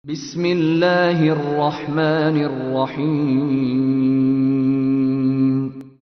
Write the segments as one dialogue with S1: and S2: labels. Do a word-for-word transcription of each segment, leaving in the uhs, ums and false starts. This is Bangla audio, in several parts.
S1: بسم الله الرحمن الرحيم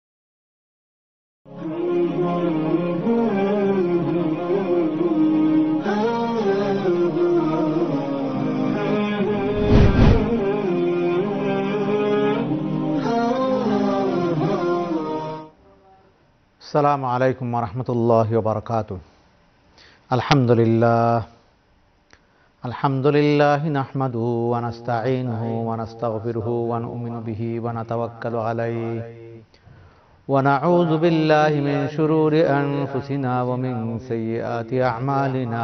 S2: السلام عليكم ورحمة الله وبركاته. الحمد لله الحمد لله نحمده ونستعينه ونستغفره ونؤمن به ونتوكل عليه ونعوذ بالله من شرور أنفسنا ومن سيئات أعمالنا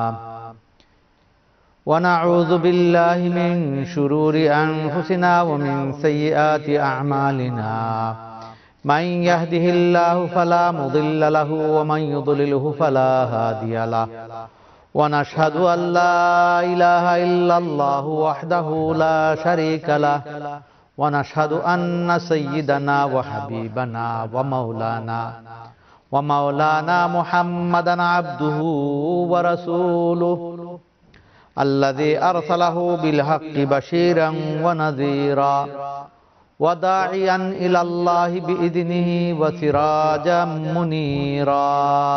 S2: ونعوذ بالله من شرور أنفسنا ومن سيئات أعمالنا من يهده الله فلا مضل له ومن يضلله فلا هادي له ونشهد أن لا إله إلا الله وحده لا شريك له ونشهد أن سيدنا وحبيبنا ومولانا ومولانا محمدا عبده ورسوله الذي أرسله بالحق بشيرا ونذيرا وداعيا إلى الله بإذنه وسراجا منيرا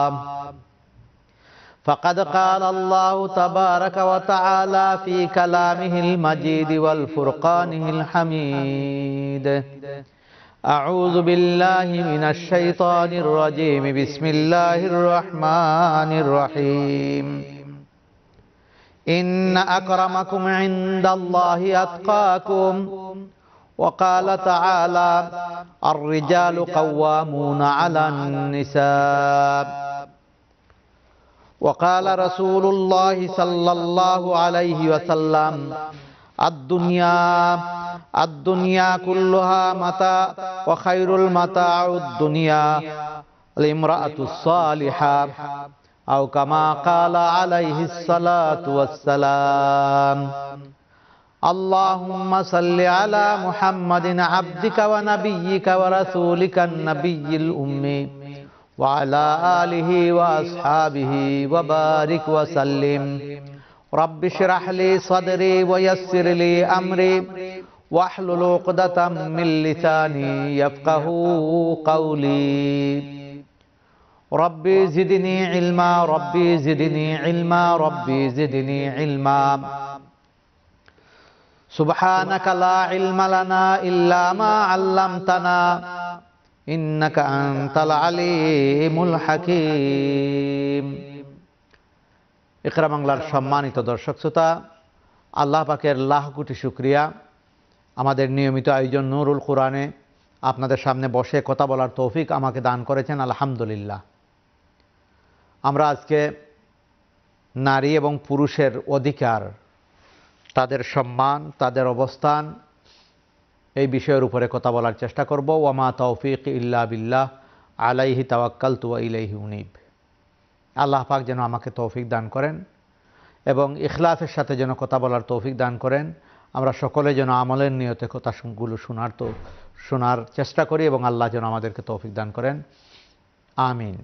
S2: فقد قال الله تبارك وتعالى في كلامه المجيد والفرقانه الحميد أعوذ بالله من الشيطان الرجيم بسم الله الرحمن الرحيم إن أكرمكم عند الله أتقاكم وقال تعالى الرجال قوامون على النساء وقال رسول الله صلى الله عليه وسلم الدنيا الدنيا كلها متاع وخير المتاع الدنيا الامرأة الصالحة أو كما قال عليه الصلاة والسلام اللهم صل على محمد عبدك ونبيك ورسولك النبي الأمي وعلى آله وأصحابه وبارك وسلم رب اشرح لي صدري ويسر لي أمري واحلل عقدة من لساني يفقهوا قولي ربي زدني علما ربي زدني علما ربي زدني علما سبحانك لا علم لنا إلا ما علمتنا إنك أنت العليم الحكيم. ইকরা বাংলার সম্মানিত দর্শক শ্রোতা, আল্লাহ পাকের লাখ কোটি শুকরিয়া আমাদের নিয়মিত আয়োজন নুরুল কোরআনে আপনাদের সামনে বসে কথা বলার তৌফিক আমাকে দান করেছেন, আলহামদুলিল্লাহ। আমরা আজকে নারী এবং পুরুষের অধিকার, তাদের সম্মান, তাদের অবস্থান, এই বিষয়ের উপরে কথা বলার চেষ্টা করব। ওয়ামা তৌফিক ইল্লা বিল্লাহ আলাইহি তাওয়াক্কালতু ওয়া ইলাইহি উনীব। আল্লাহ পাক যেন আমাকে তৌফিক দান করেন এবং ইখলাসের সাথে যেন কথা বলার তৌফিক দান করেন। আমরা সকলে যেন আমলের নিয়তে কথাগুলো শোনার তো শোনার চেষ্টা করি এবং আল্লাহ যেন আমাদেরকে তৌফিক দান করেন, আমিন।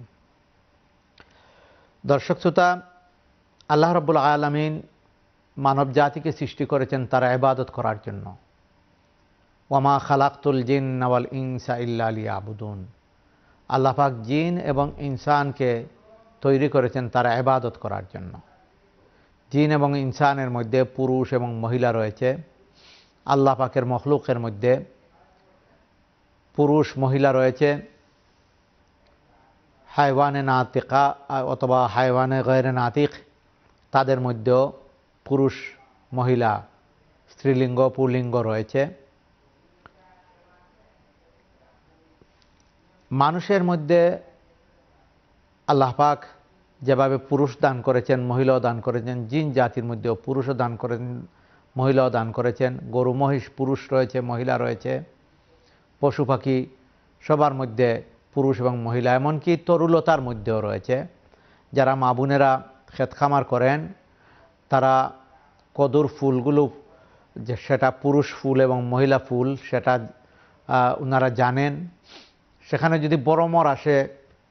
S2: দর্শক শ্রোতা, আল্লাহ রাব্বুল আলামিন মানব জাতিকে সৃষ্টি করেছেন তার ইবাদত করার জন্য। ওয়ামা খালাকতুল জিন্না ওয়াল ইনসা ইল্লা লিয়াবুদুন। আল্লাহ পাক জিন এবং ইনসানকে তৈরি করেছেন তার ইবাদত করার জন্য। জিন এবং ইনসানের মধ্যে পুরুষ এবং মহিলা রয়েছে। আল্লাহ পাকের মখলুকের মধ্যে পুরুষ মহিলা রয়েছে। হায়ওয়ানে নাতিকা অথবা হায়ওয়ানে গয়রে নাতিক, তাদের মধ্যেও পুরুষ মহিলা স্ত্রীলিঙ্গ পুল্লিঙ্গ রয়েছে। মানুষের মধ্যে আল্লাহ পাক যেভাবে পুরুষ দান করেছেন, মহিলাও দান করেছেন, জিন জাতির মধ্যেও পুরুষও দান করেছেন, মহিলাও দান করেছেন। গরু মহিষ পুরুষ রয়েছে, মহিলা রয়েছে। পশু পাখি সবার মধ্যে পুরুষ এবং মহিলা, এমনকি তরুলতার মধ্যেও রয়েছে। যারা মা বোনেরা ক্ষেত খামার করেন, তারা কদুর ফুলগুলো যে সেটা পুরুষ ফুল এবং মহিলা ফুল সেটা ওনারা জানেন। সেখানে যদি বড় মর আসে,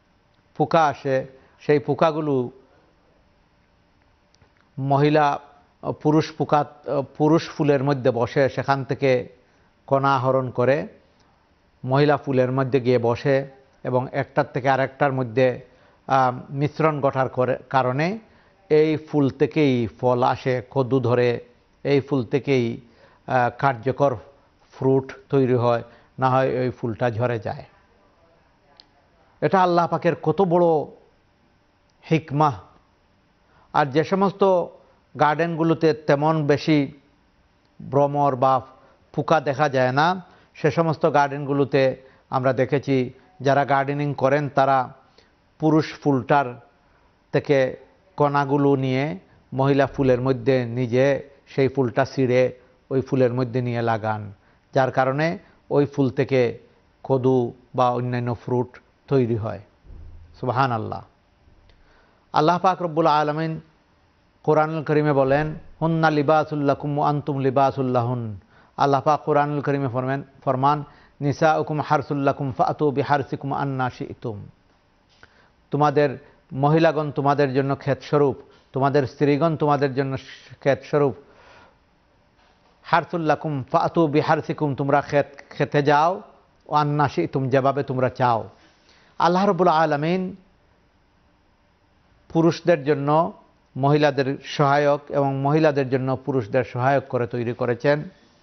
S2: পোকা আসে, সেই পোকাগুলো মহিলা পুরুষ পোকা পুরুষ ফুলের মধ্যে বসে সেখান থেকে কণা আহরণ করে মহিলা ফুলের মধ্যে গিয়ে বসে এবং একটার থেকে আরেকটার মধ্যে মিশ্রণ ঘটার কারণে এই ফুল থেকেই ফল আসে, কদু ধরে, এই ফুল থেকেই কার্যকর ফ্রুট তৈরি হয়, না হয় ওই ফুলটা ঝরে যায়। এটা আল্লাহ পাকের কত বড় হিকমাহ। আর যে সমস্ত গার্ডেনগুলোতে তেমন বেশি ভ্রমর বা পোকা দেখা যায় না, সে সমস্ত গার্ডেনগুলোতে আমরা দেখেছি যারা গার্ডেনিং করেন তারা পুরুষ ফুলটার থেকে কণাগুলো নিয়ে মহিলা ফুলের মধ্যে নিজে সেই ফুলটা ছিঁড়ে ওই ফুলের মধ্যে নিয়ে লাগান, যার কারণে ওই ফুল থেকে কদু বা অন্যান্য ফ্রুট তৈরি হয়। সুবহান আল্লাহ। আল্লাহ পাক রব্বুল আলামিন কোরআনুল কারীমে বলেন, হুন্না লিবাসুল লাকুম ওয়া আনতুম লিবাসুল লাহুন। আল্লাহ পাক কোরআনুল কারীমে ফরমান ফরমান নিসাউকুম হারসুল লাকুম ফাতু বিহারসিকুম আন্না শি'তুম। তোমাদের মহিলাগণ তোমাদের জন্য ক্ষেতস্বরূপ, তোমাদের স্ত্রীগণ তোমাদের জন্য ক্ষেতস্বরূপ। হারসুল লাকুম ফাতু বিহারসিকুম, তোমরা ক্ষেত খেতে যাও, ও আন্না শি'তুম, যেভাবে তোমরা চাও। আল্লাহ রাব্বুল আলামিন পুরুষদের জন্য মহিলাদের সহায়ক এবং মহিলাদের জন্য পুরুষদের সহায়ক করে তৈরি করেছেন।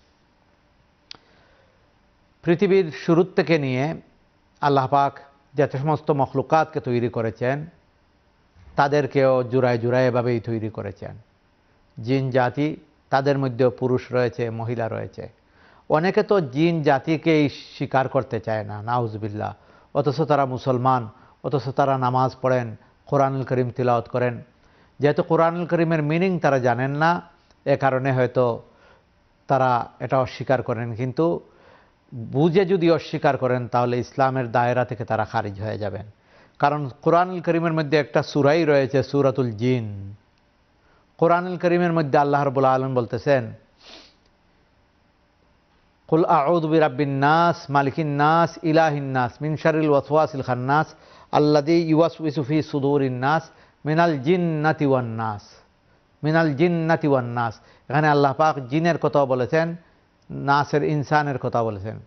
S2: পৃথিবীর শুরু থেকে নিয়ে আল্লাহ পাক যত সমস্ত মখলুকাতকে তৈরি করেছেন তাদেরকেও জোড়ায় জোড়ায় এভাবেই তৈরি করেছেন। জিন জাতি, তাদের মধ্যেও পুরুষ রয়েছে, মহিলা রয়েছে। অনেকে তো জিন জাতিকেই স্বীকার করতে চায় না, নাউজুবিল্লাহ, অথচ তারা মুসলমান, অথচ তারা নামাজ পড়েন, কোরআনুল কারীম তিলাওয়াত করেন। যেহেতু কোরআনুল কারীমের মিনিং তারা জানেন না, এ কারণে হয়তো তারা এটা অস্বীকার করেন। কিন্তু বুঝে যদি অস্বীকার করেন তাহলে ইসলামের দায়রা থেকে তারা খারিজ হয়ে যাবেন। কারণ কোরআনুল কারীমের মধ্যে একটা সূরাই রয়েছে, সূরাতুল জিন। কোরআনুল কারীমের মধ্যে আল্লাহ রাব্বুল আলামিন বলতেছেন, কুল আউযু বিরাব্বিন নাস মালিকিন নাস ইলাহিন নাস মিন শাররিল ওয়াসওয়াসিল খান্নাস আল্লাযী ইউওয়াসওয়িসু ফি সুদুরিন নাস মিনাল জিন্নাতি ওয়ান নাস। মিনাল জিন্নাতি ওয়ান নাস, এখানে আল্লাহ পাক জিনের কথা বলেছেন, নাসের ইনসানের কথা বলেছেন।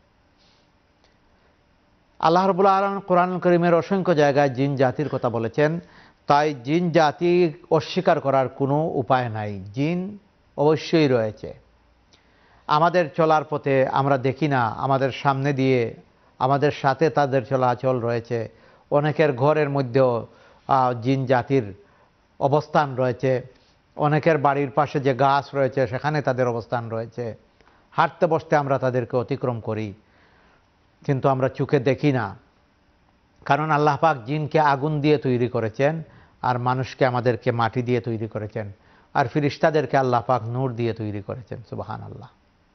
S2: আল্লাহ রাব্বুল আলামিন কোরআনুল কারীমের অসংখ্য জায়গায় জিন জাতির কথা বলেছেন। তাই জিন জাতি অস্বীকার করার কোনো উপায় নাই, জিন অবশ্যই রয়েছে। আমাদের চলার পথে আমরা দেখি না, আমাদের সামনে দিয়ে, আমাদের সাথে তাদের চলাচল রয়েছে। অনেকের ঘরের মধ্যেও জিন জাতির অবস্থান রয়েছে, অনেকের বাড়ির পাশে যে গাছ রয়েছে সেখানে তাদের অবস্থান রয়েছে। হাঁটতে বসতে আমরা তাদেরকে অতিক্রম করি, কিন্তু আমরা চোখে দেখি না। কারণ আল্লাহ পাক জিনকে আগুন দিয়ে তৈরি করেছেন, আর মানুষকে আমাদেরকে মাটি দিয়ে তৈরি করেছেন, আর ফিরিস্তাদেরকে আল্লাহ পাক নূর দিয়ে তৈরি করেছেন। সুবহান আল্লাহ।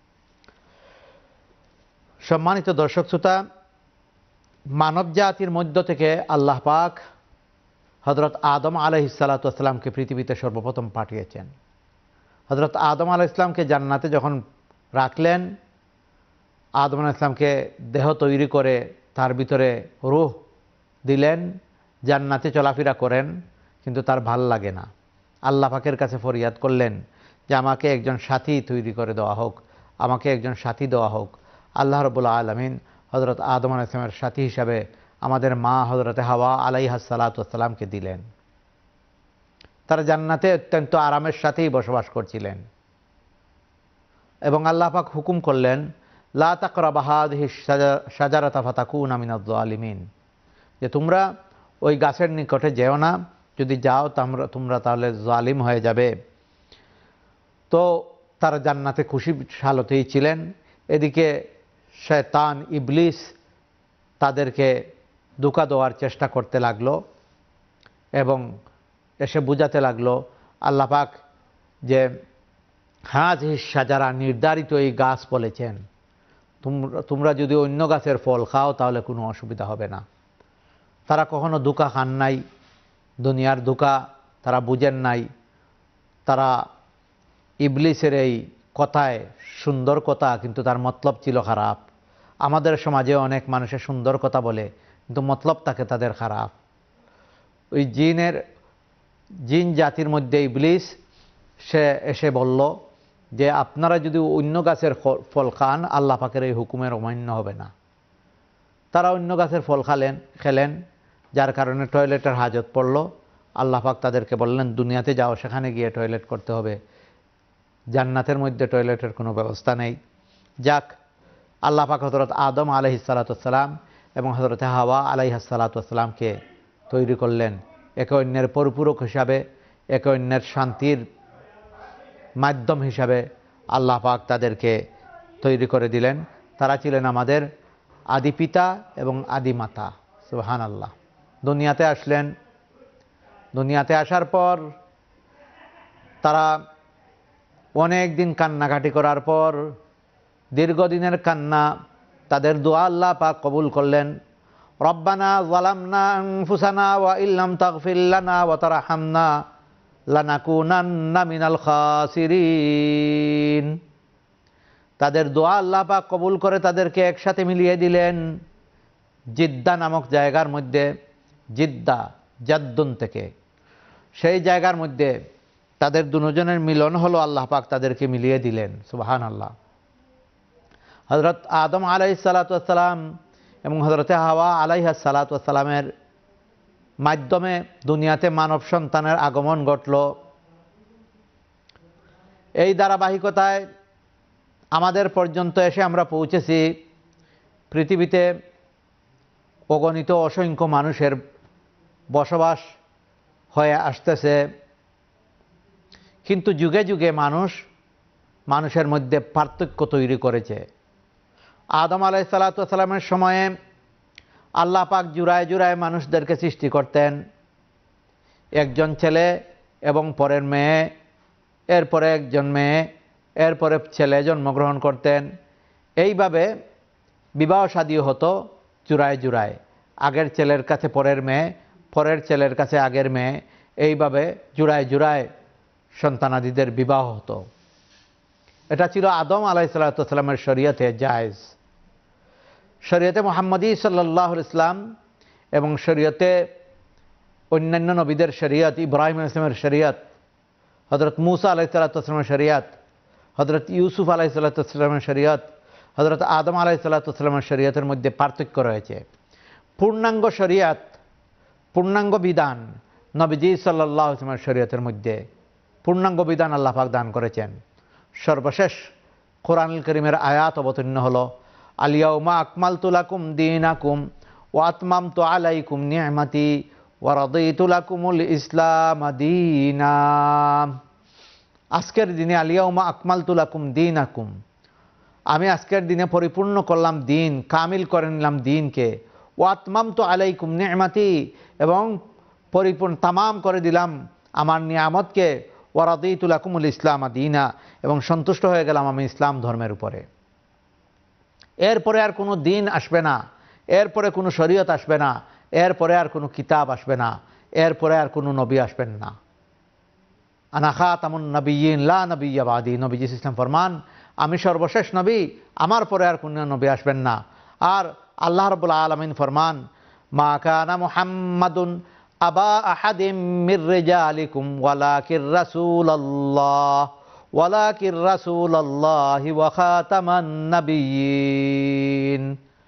S2: সম্মানিত দর্শক শ্রোতা, মানব জাতির মধ্য থেকে আল্লাহ পাক হযরত আদম আলাইহিস সালাতু ওয়াস সালামকে পৃথিবীতে সর্বপ্রথম পাঠিয়েছেন। হযরত আদম আলাইহিস সালামকে জান্নাতে যখন রাখলেন, আদম আলাইহিস সালামকে দেহ তৈরি করে তার ভিতরে রূহ দিলেন, জান্নাতে চলাফেরা করেন, কিন্তু তার ভাল লাগে না। আল্লাহ পাকের কাছে ফরিয়াদ করলেন যে আমাকে একজন সাথী তৈরি করে দেওয়া হোক, আমাকে একজন সাথী দেওয়া হোক। আল্লাহ রাব্বুল আলামিন হযরত আদম আলাইহিস সালামের সাথী হিসাবে আমাদের মা হযরতে হাওয়া আলাইহাস সালাতু ওয়াস সালামকে দিলেন। তারা জান্নাতে অত্যন্ত আরামের সাথেই বসবাস করছিলেন এবং আল্লাহ পাক হুকুম করলেন, লা তাকরাবা হাযিহিশ শাজারাতা ফাতাকুনা মিনাজ জালিমিন, যে তোমরা ওই গাছের নিকটে যেও না, যদি যাও তোমরা তোমরা তাহলে জালিম হয়ে যাবে। তো তারা জান্নাতে খুশি হালতেই ছিলেন। এদিকে শয়তান ইবলিস তাদেরকে ধোঁকা দেওয়ার চেষ্টা করতে লাগলো এবং এসে বুঝাতে লাগলো আল্লাহ পাক যে হাযিহিশ শাজারা, নির্ধারিত এই গাছ বলেছেন, তোমরা তোমরা যদি অন্য গাছের ফল খাও তাহলে কোনো অসুবিধা হবে না। তারা কখনো ধোঁকা খান নাই, দুনিয়ার ধোঁকা তারা বুঝেন নাই। তারা ইবলিসের এই কথায়, সুন্দর কথা কিন্তু তার মতলব ছিল খারাপ। আমাদের সমাজে অনেক মানুষের সুন্দর কথা বলে কিন্তু মতলব থাকে তাদের খারাপ। ওই জিনের জিন জাতির মধ্যে ইবলিস সে এসে বলল যে আপনারা যদি অন্য গাছের ফল খান আল্লাহ পাকের এই হুকুমের অমান্য হবে না। তারা অন্য গাছের ফল খালেন খেলেন, যার কারণে টয়লেটের হাজত পড়ল। আল্লাহ পাক তাদেরকে বললেন দুনিয়াতে যাও, সেখানে গিয়ে টয়লেট করতে হবে, জান্নাতের মধ্যে টয়লেটের কোনো ব্যবস্থা নেই। যাক, আল্লাহ পাক হযরত আদম আলাইহিস সালাতু ওয়াস সালাম এবং হযরত হাওয়া আলাইহিস সালাতু ওয়াস সালামকে তৈরি করলেন একে অন্যের পরিপূরক হিসাবে, একে অন্যের শান্তির মাধ্যম হিসাবে আল্লাহ পাক তাদেরকে তৈরি করে দিলেন। তারা ছিলেন আমাদের আদি পিতা এবং আদি মাতা। সুবহানাল্লাহ। দুনিয়াতে আসলেন, দুনিয়াতে আসার পর তারা অনেক দিন কান্নাকাটি করার পর, দীর্ঘদিনের কান্না, তাদের দোয়া আল্লাহ পাক কবুল করলেন। রব্বানা যালামনা আনফুসানা ওয়া ইল্লাম তাগফির লানা ওয়া তারহামনা লানাকুনান্না মিনাল খাসিরিন। তাদের দোয়া আল্লাহ পাক কবুল করে তাদেরকে একসাথে মিলিয়ে দিলেন জিদ্দা নামক জায়গার মধ্যে, জিদ্দা জাদ্দুন থেকে। সেই জায়গার মধ্যে তাদের দুজনের মিলন হলো, আল্লাহ পাক তাদেরকে মিলিয়ে দিলেন। সুবহানাল্লাহ। হযরত আদম আলাইহিস সালাতু ওয়াস সালাম এবং হযরত হাওয়া আলাইহাস সালাতু ওয়াস সালামের মাধ্যমে দুনিয়াতে মানব সন্তানের আগমন ঘটল। এই ধারাবাহিকতায় আমাদের পর্যন্ত এসে আমরা পৌঁছেছি। পৃথিবীতে অগণিত অসংখ্য মানুষের বসবাস হয়ে আসতেছে, কিন্তু যুগে যুগে মানুষ মানুষের মধ্যে পার্থক্য তৈরি করেছে। আদম আলাইহিস সালাতু ওয়াস সালামের সময়ে আল্লাহ পাক জুড়ায় জুড়ায় মানুষদেরকে সৃষ্টি করতেন, একজন ছেলে এবং পরের মেয়ে, এরপরে একজন মেয়ে, এরপরে ছেলে জন্মগ্রহণ করতেন। এইভাবে বিবাহ শাদী হতো জুড়ায় জুড়ায়, আগের ছেলের কাছে পরের মেয়ে, পরের ছেলের কাছে আগের মেয়ে, এইভাবে জুড়ায় জুড়ায় সন্তানাদিদের বিবাহ হতো। এটা ছিল আদম আলাইহিস সালাতু ওয়াস সালামের শরীয়তে জায়েজ। শরীয়তে মুহাম্মদী সাল্লাল্লাহু আলাইহি ওয়াসাল্লাম এবং শরীয়তে অন্যান্য নবীদের শরীয়ত, ইব্রাহিম আলাইহিস সালামের শরীয়ত, হযরত মূসা আলাইহিস সালাতু ওয়াস সালামের শরীয়ত, হযরত ইউসুফ আলাইহিস সালাতু ওয়াস সালামের শরীয়ত, হযরত আদম আলাইহিস সালাতু ওয়াস সালামের শরীয়তের মধ্যে পার্থক্য রয়েছে। পূর্ণাঙ্গ শরীয়ত, পূর্ণাঙ্গ বিধান নবীজি সাল্লাল্লাহু আলাইহি ওয়াসাল্লামের শরীয়তের মধ্যে পূর্ণাঙ্গ বিধান আল্লাহ পাক দান করেছেন। সর্বশেষ কোরআনুল কারীমের আয়াত অবতীর্ণ হলো, আল ইয়াউমা আকমালতু লাকুম দীনাকুম ওয়া আতমামতু আলাইকুম নি'মাতি ওয়া রাদিতু লাকুমুল ইসলাম দীনা। আজকের দিনে আল ইয়াউমা আকমালতু লাকুম দীনাকুম, আমি আজকের দিনে পরিপূর্ণ করলাম দিন, কামিল করে নিলাম দিনকে। ওয়া আতমামতু আলাইকুম নি'মাতি, এবং পরিপূর্ণ তামাম করে দিলাম আমার নিয়ামতকে। ওয়া রাদিতু লাকুমুল ইসলাম দীনা, এবং সন্তুষ্ট হয়ে গেলাম আমি ইসলাম ধর্মের উপরে। এরপরে আর কোনো দিন আসবে না, এরপরে কোনো শরীয়ত আসবে না, এরপরে আর কোনো কিতাব আসবে না, এরপরে আর কোনো নবী আসবেন না। আনা খাতামুন নবিয়্যিন লা নবিয়্য বাদি, নবীজি ইসলাম ফরমান আমি সর্বশেষ নবী, আমার পরে আর কোনো নবী আসবেন না। আর আল্লাহ রাব্বুল আলামিন ফরমান মা কানা মুহাম্মাদুন আবা আহাদিম মির রিজালিকুম ওয়ালাকির রাসূলুল্লাহ ওয়ালাকির রাসূলুল্লাহি ওয়া খাতামান নাবিয়্যিন।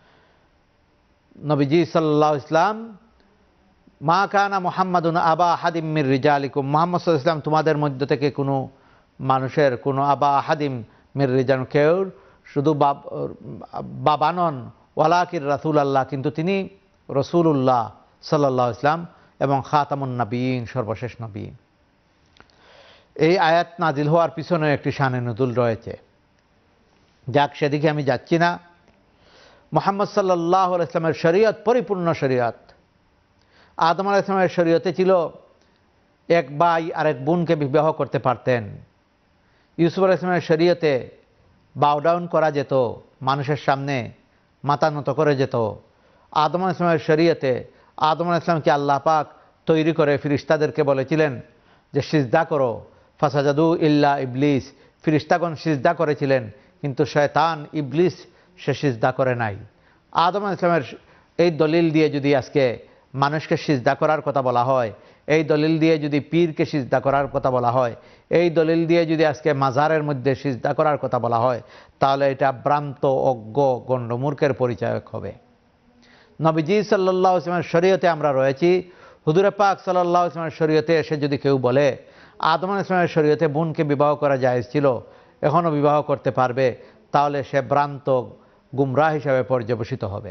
S2: নবীজি সাল্লাল্লাহু আলাইহি ওয়াসাল্লাম মা কানা মুহাম্মাদুন আবা আহাদিম মির রিজালিকুম, মুহাম্মদ সাল্লাল্লাহু আলাইহি ওয়াসাল্লাম তোমাদের মধ্য থেকে কোনো মানুষের কোনো আবা আহাদিম মির রিজাল, কেউ শুধু বাবা নন, ওয়ালাকির রাসূলুল্লাহ, কিন্তু তিনি রাসূলুল্লাহ সাল্লাল্লাহু আলাইহি ওয়াসাল্লাম এবং খাতামুন নাবিয়্যিন, সর্বশেষ নবী। এই আয়াত নাজিল হওয়ার পিছনে একটি শানে নুজুল রয়েছে। যাক, সেদিকে আমি যাচ্ছি না। মুহাম্মদ সাল্লাল্লাহু আলাইহি ওয়াসাল্লামের শরীয়ত পরিপূর্ণ শরীয়ত। আদম আলাইহিস সালামের শরীয়তে ছিল এক ভাই আরেক বোনকে বিবাহ করতে পারতেন। ইউসুফ আলাইহিস সালামের শরীয়তে বাও ডাউন করা যেত, মানুষের সামনে মাথা নত করে যেত। আদম আলাইহিস সালামের শরীয়তে আদম আলাইহিস সালামকে আল্লাহ পাক তৈরি করে ফিরিস্তাদেরকে বলেছিলেন যে সিজদা করো, ফাসাজাদু ইল্লা ইবলিস, ফিরিস্তাগণ সিজদা করেছিলেন, কিন্তু শয়তান ইবলিস সে সিজদা করে নাই। আদম আলাইহিস সালামের এই দলিল দিয়ে যদি আজকে মানুষকে সিজদা করার কথা বলা হয়, এই দলিল দিয়ে যদি পীরকে সিজদা করার কথা বলা হয়, এই দলিল দিয়ে যদি আজকে মাজারের মধ্যে সিজদা করার কথা বলা হয়, তাহলে এটা ভ্রান্ত অজ্ঞ গণ্ডমূর্খের পরিচায়ক হবে। নবীজি সাল্লাল্লাহু আলাইহি ওয়াসাল্লামের শরীয়তে আমরা রয়েছি, হুজুরে পাক সাল্লাল্লাহু আলাইহি ওয়াসাল্লামের শরীয়তে এসে যদি কেউ বলে আদম আলাইহিস সালামের শরীয়তে বোনকে বিবাহ করা জায়েজ ছিল, এখনও বিবাহ করতে পারবে, তাহলে সে ভ্রান্ত গুমরাহ হিসাবে পর্যবেসিত হবে।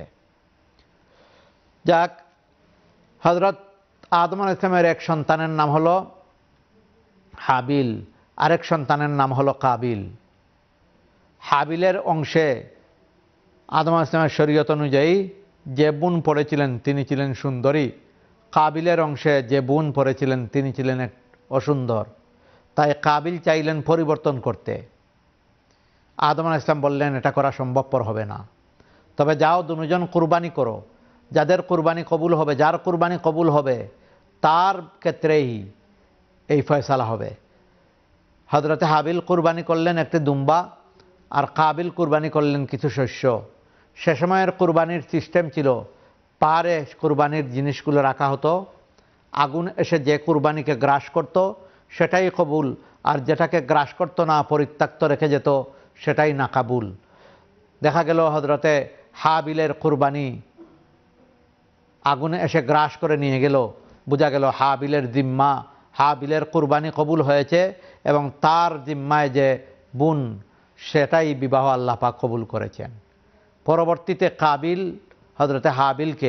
S2: যাক, হযরত আদম আলাইহিস সালামের এক সন্তানের নাম হলো হাবিল, আরেক সন্তানের নাম হলো কাবিল। হাবিলের অংশে আদম আলাইহিস সালামের শরীয়ত অনুযায়ী যে বোন পড়েছিলেন তিনি ছিলেন সুন্দরী, কাবিলের অংশে যে বোন পড়েছিলেন তিনি ছিলেন এক অসুন্দর। তাই কাবিল চাইলেন পরিবর্তন করতে। আদম আলাইহিস সালাম বললেন এটা করা সম্ভবপর হবে না, তবে যাও দুজন কুরবানি করো, যাদের কুরবানি কবুল হবে, যার কুরবানি কবুল হবে তার ক্ষেত্রেই এই ফয়সালা হবে। হযরতে হাবিল কুরবানি করলেন একটি দুম্বা, আর কাবিল কুরবানি করলেন কিছু শস্য। সে সময়ের কুরবানির সিস্টেম ছিল পাহাড়ে কুরবানির জিনিসগুলো রাখা হতো, আগুন এসে যে কুরবানিকে গ্রাস করত সেটাই কবুল, আর যেটাকে গ্রাস করতো না পরিত্যক্ত রেখে যেত সেটাই না কাবুল। দেখা গেল হযরতে হাবিলের কুরবানি আগুনে এসে গ্রাস করে নিয়ে গেল, বোঝা গেল হাবিলের জিম্মা, হাবিলের কুরবানি কবুল হয়েছে এবং তার জিম্মায় যে বোন সেটাই বিবাহ আল্লাহ পাক কবুল করেছেন। পরবর্তীতে কাবিল হযরতে হাবিলকে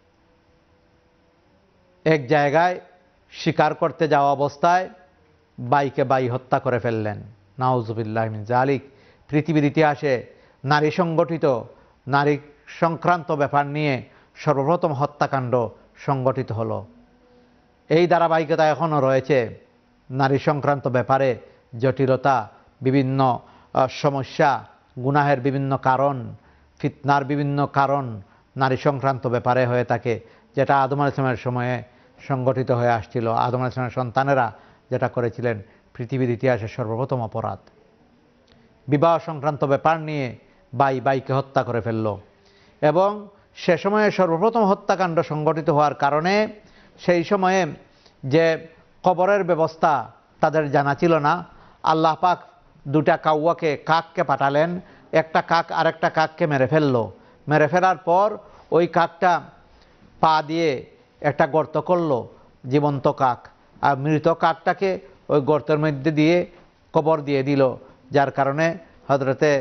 S2: এক জায়গায় শিকার করতে যাওয়া অবস্থায় বাইকে বাই হত্যা করে ফেললেন। নাউজুবিল্লাহি মিন যালিক। পৃথিবীর ইতিহাসে নারী সংগঠিত, নারী সংক্রান্ত ব্যাপার নিয়ে সর্বপ্রথম হত্যাকাণ্ড সংগঠিত হলো। এই ধারাবাহিকতা এখনও রয়েছে। নারী সংক্রান্ত ব্যাপারে জটিলতা, বিভিন্ন সমস্যা, গুনাহের বিভিন্ন কারণ, ফিতনার বিভিন্ন কারণ নারী সংক্রান্ত ব্যাপারে হয়ে থাকে, যেটা আদম আলাইহিস সালামের সময়ে সংগঠিত হয়ে আসছিল। আদম আলাইহিস সালামের সন্তানেরা যেটা করেছিলেন পৃথিবীর ইতিহাসে সর্বপ্রথম অপরাধ। বিবাহ সংক্রান্ত ব্যাপার নিয়ে বাই বাইকে হত্যা করে ফেলল, এবং সে সময়ে সর্বপ্রথম হত্যাকাণ্ড সংগঠিত হওয়ার কারণে সেই সময়ে যে কবরের ব্যবস্থা তাদের জানা ছিল না। আল্লাহ পাক দুটা কাউয়াকে, কাককে পাঠালেন, একটা কাক আরেকটা কাককে মেরে ফেলল। মেরে ফেলার পর ওই কাকটা পা দিয়ে একটা গর্ত করলো, জীবন্ত কাক, আর মৃত কাকটাকে ওই গর্তের মধ্যে দিয়ে কবর দিয়ে দিল, যার কারণে হযরতে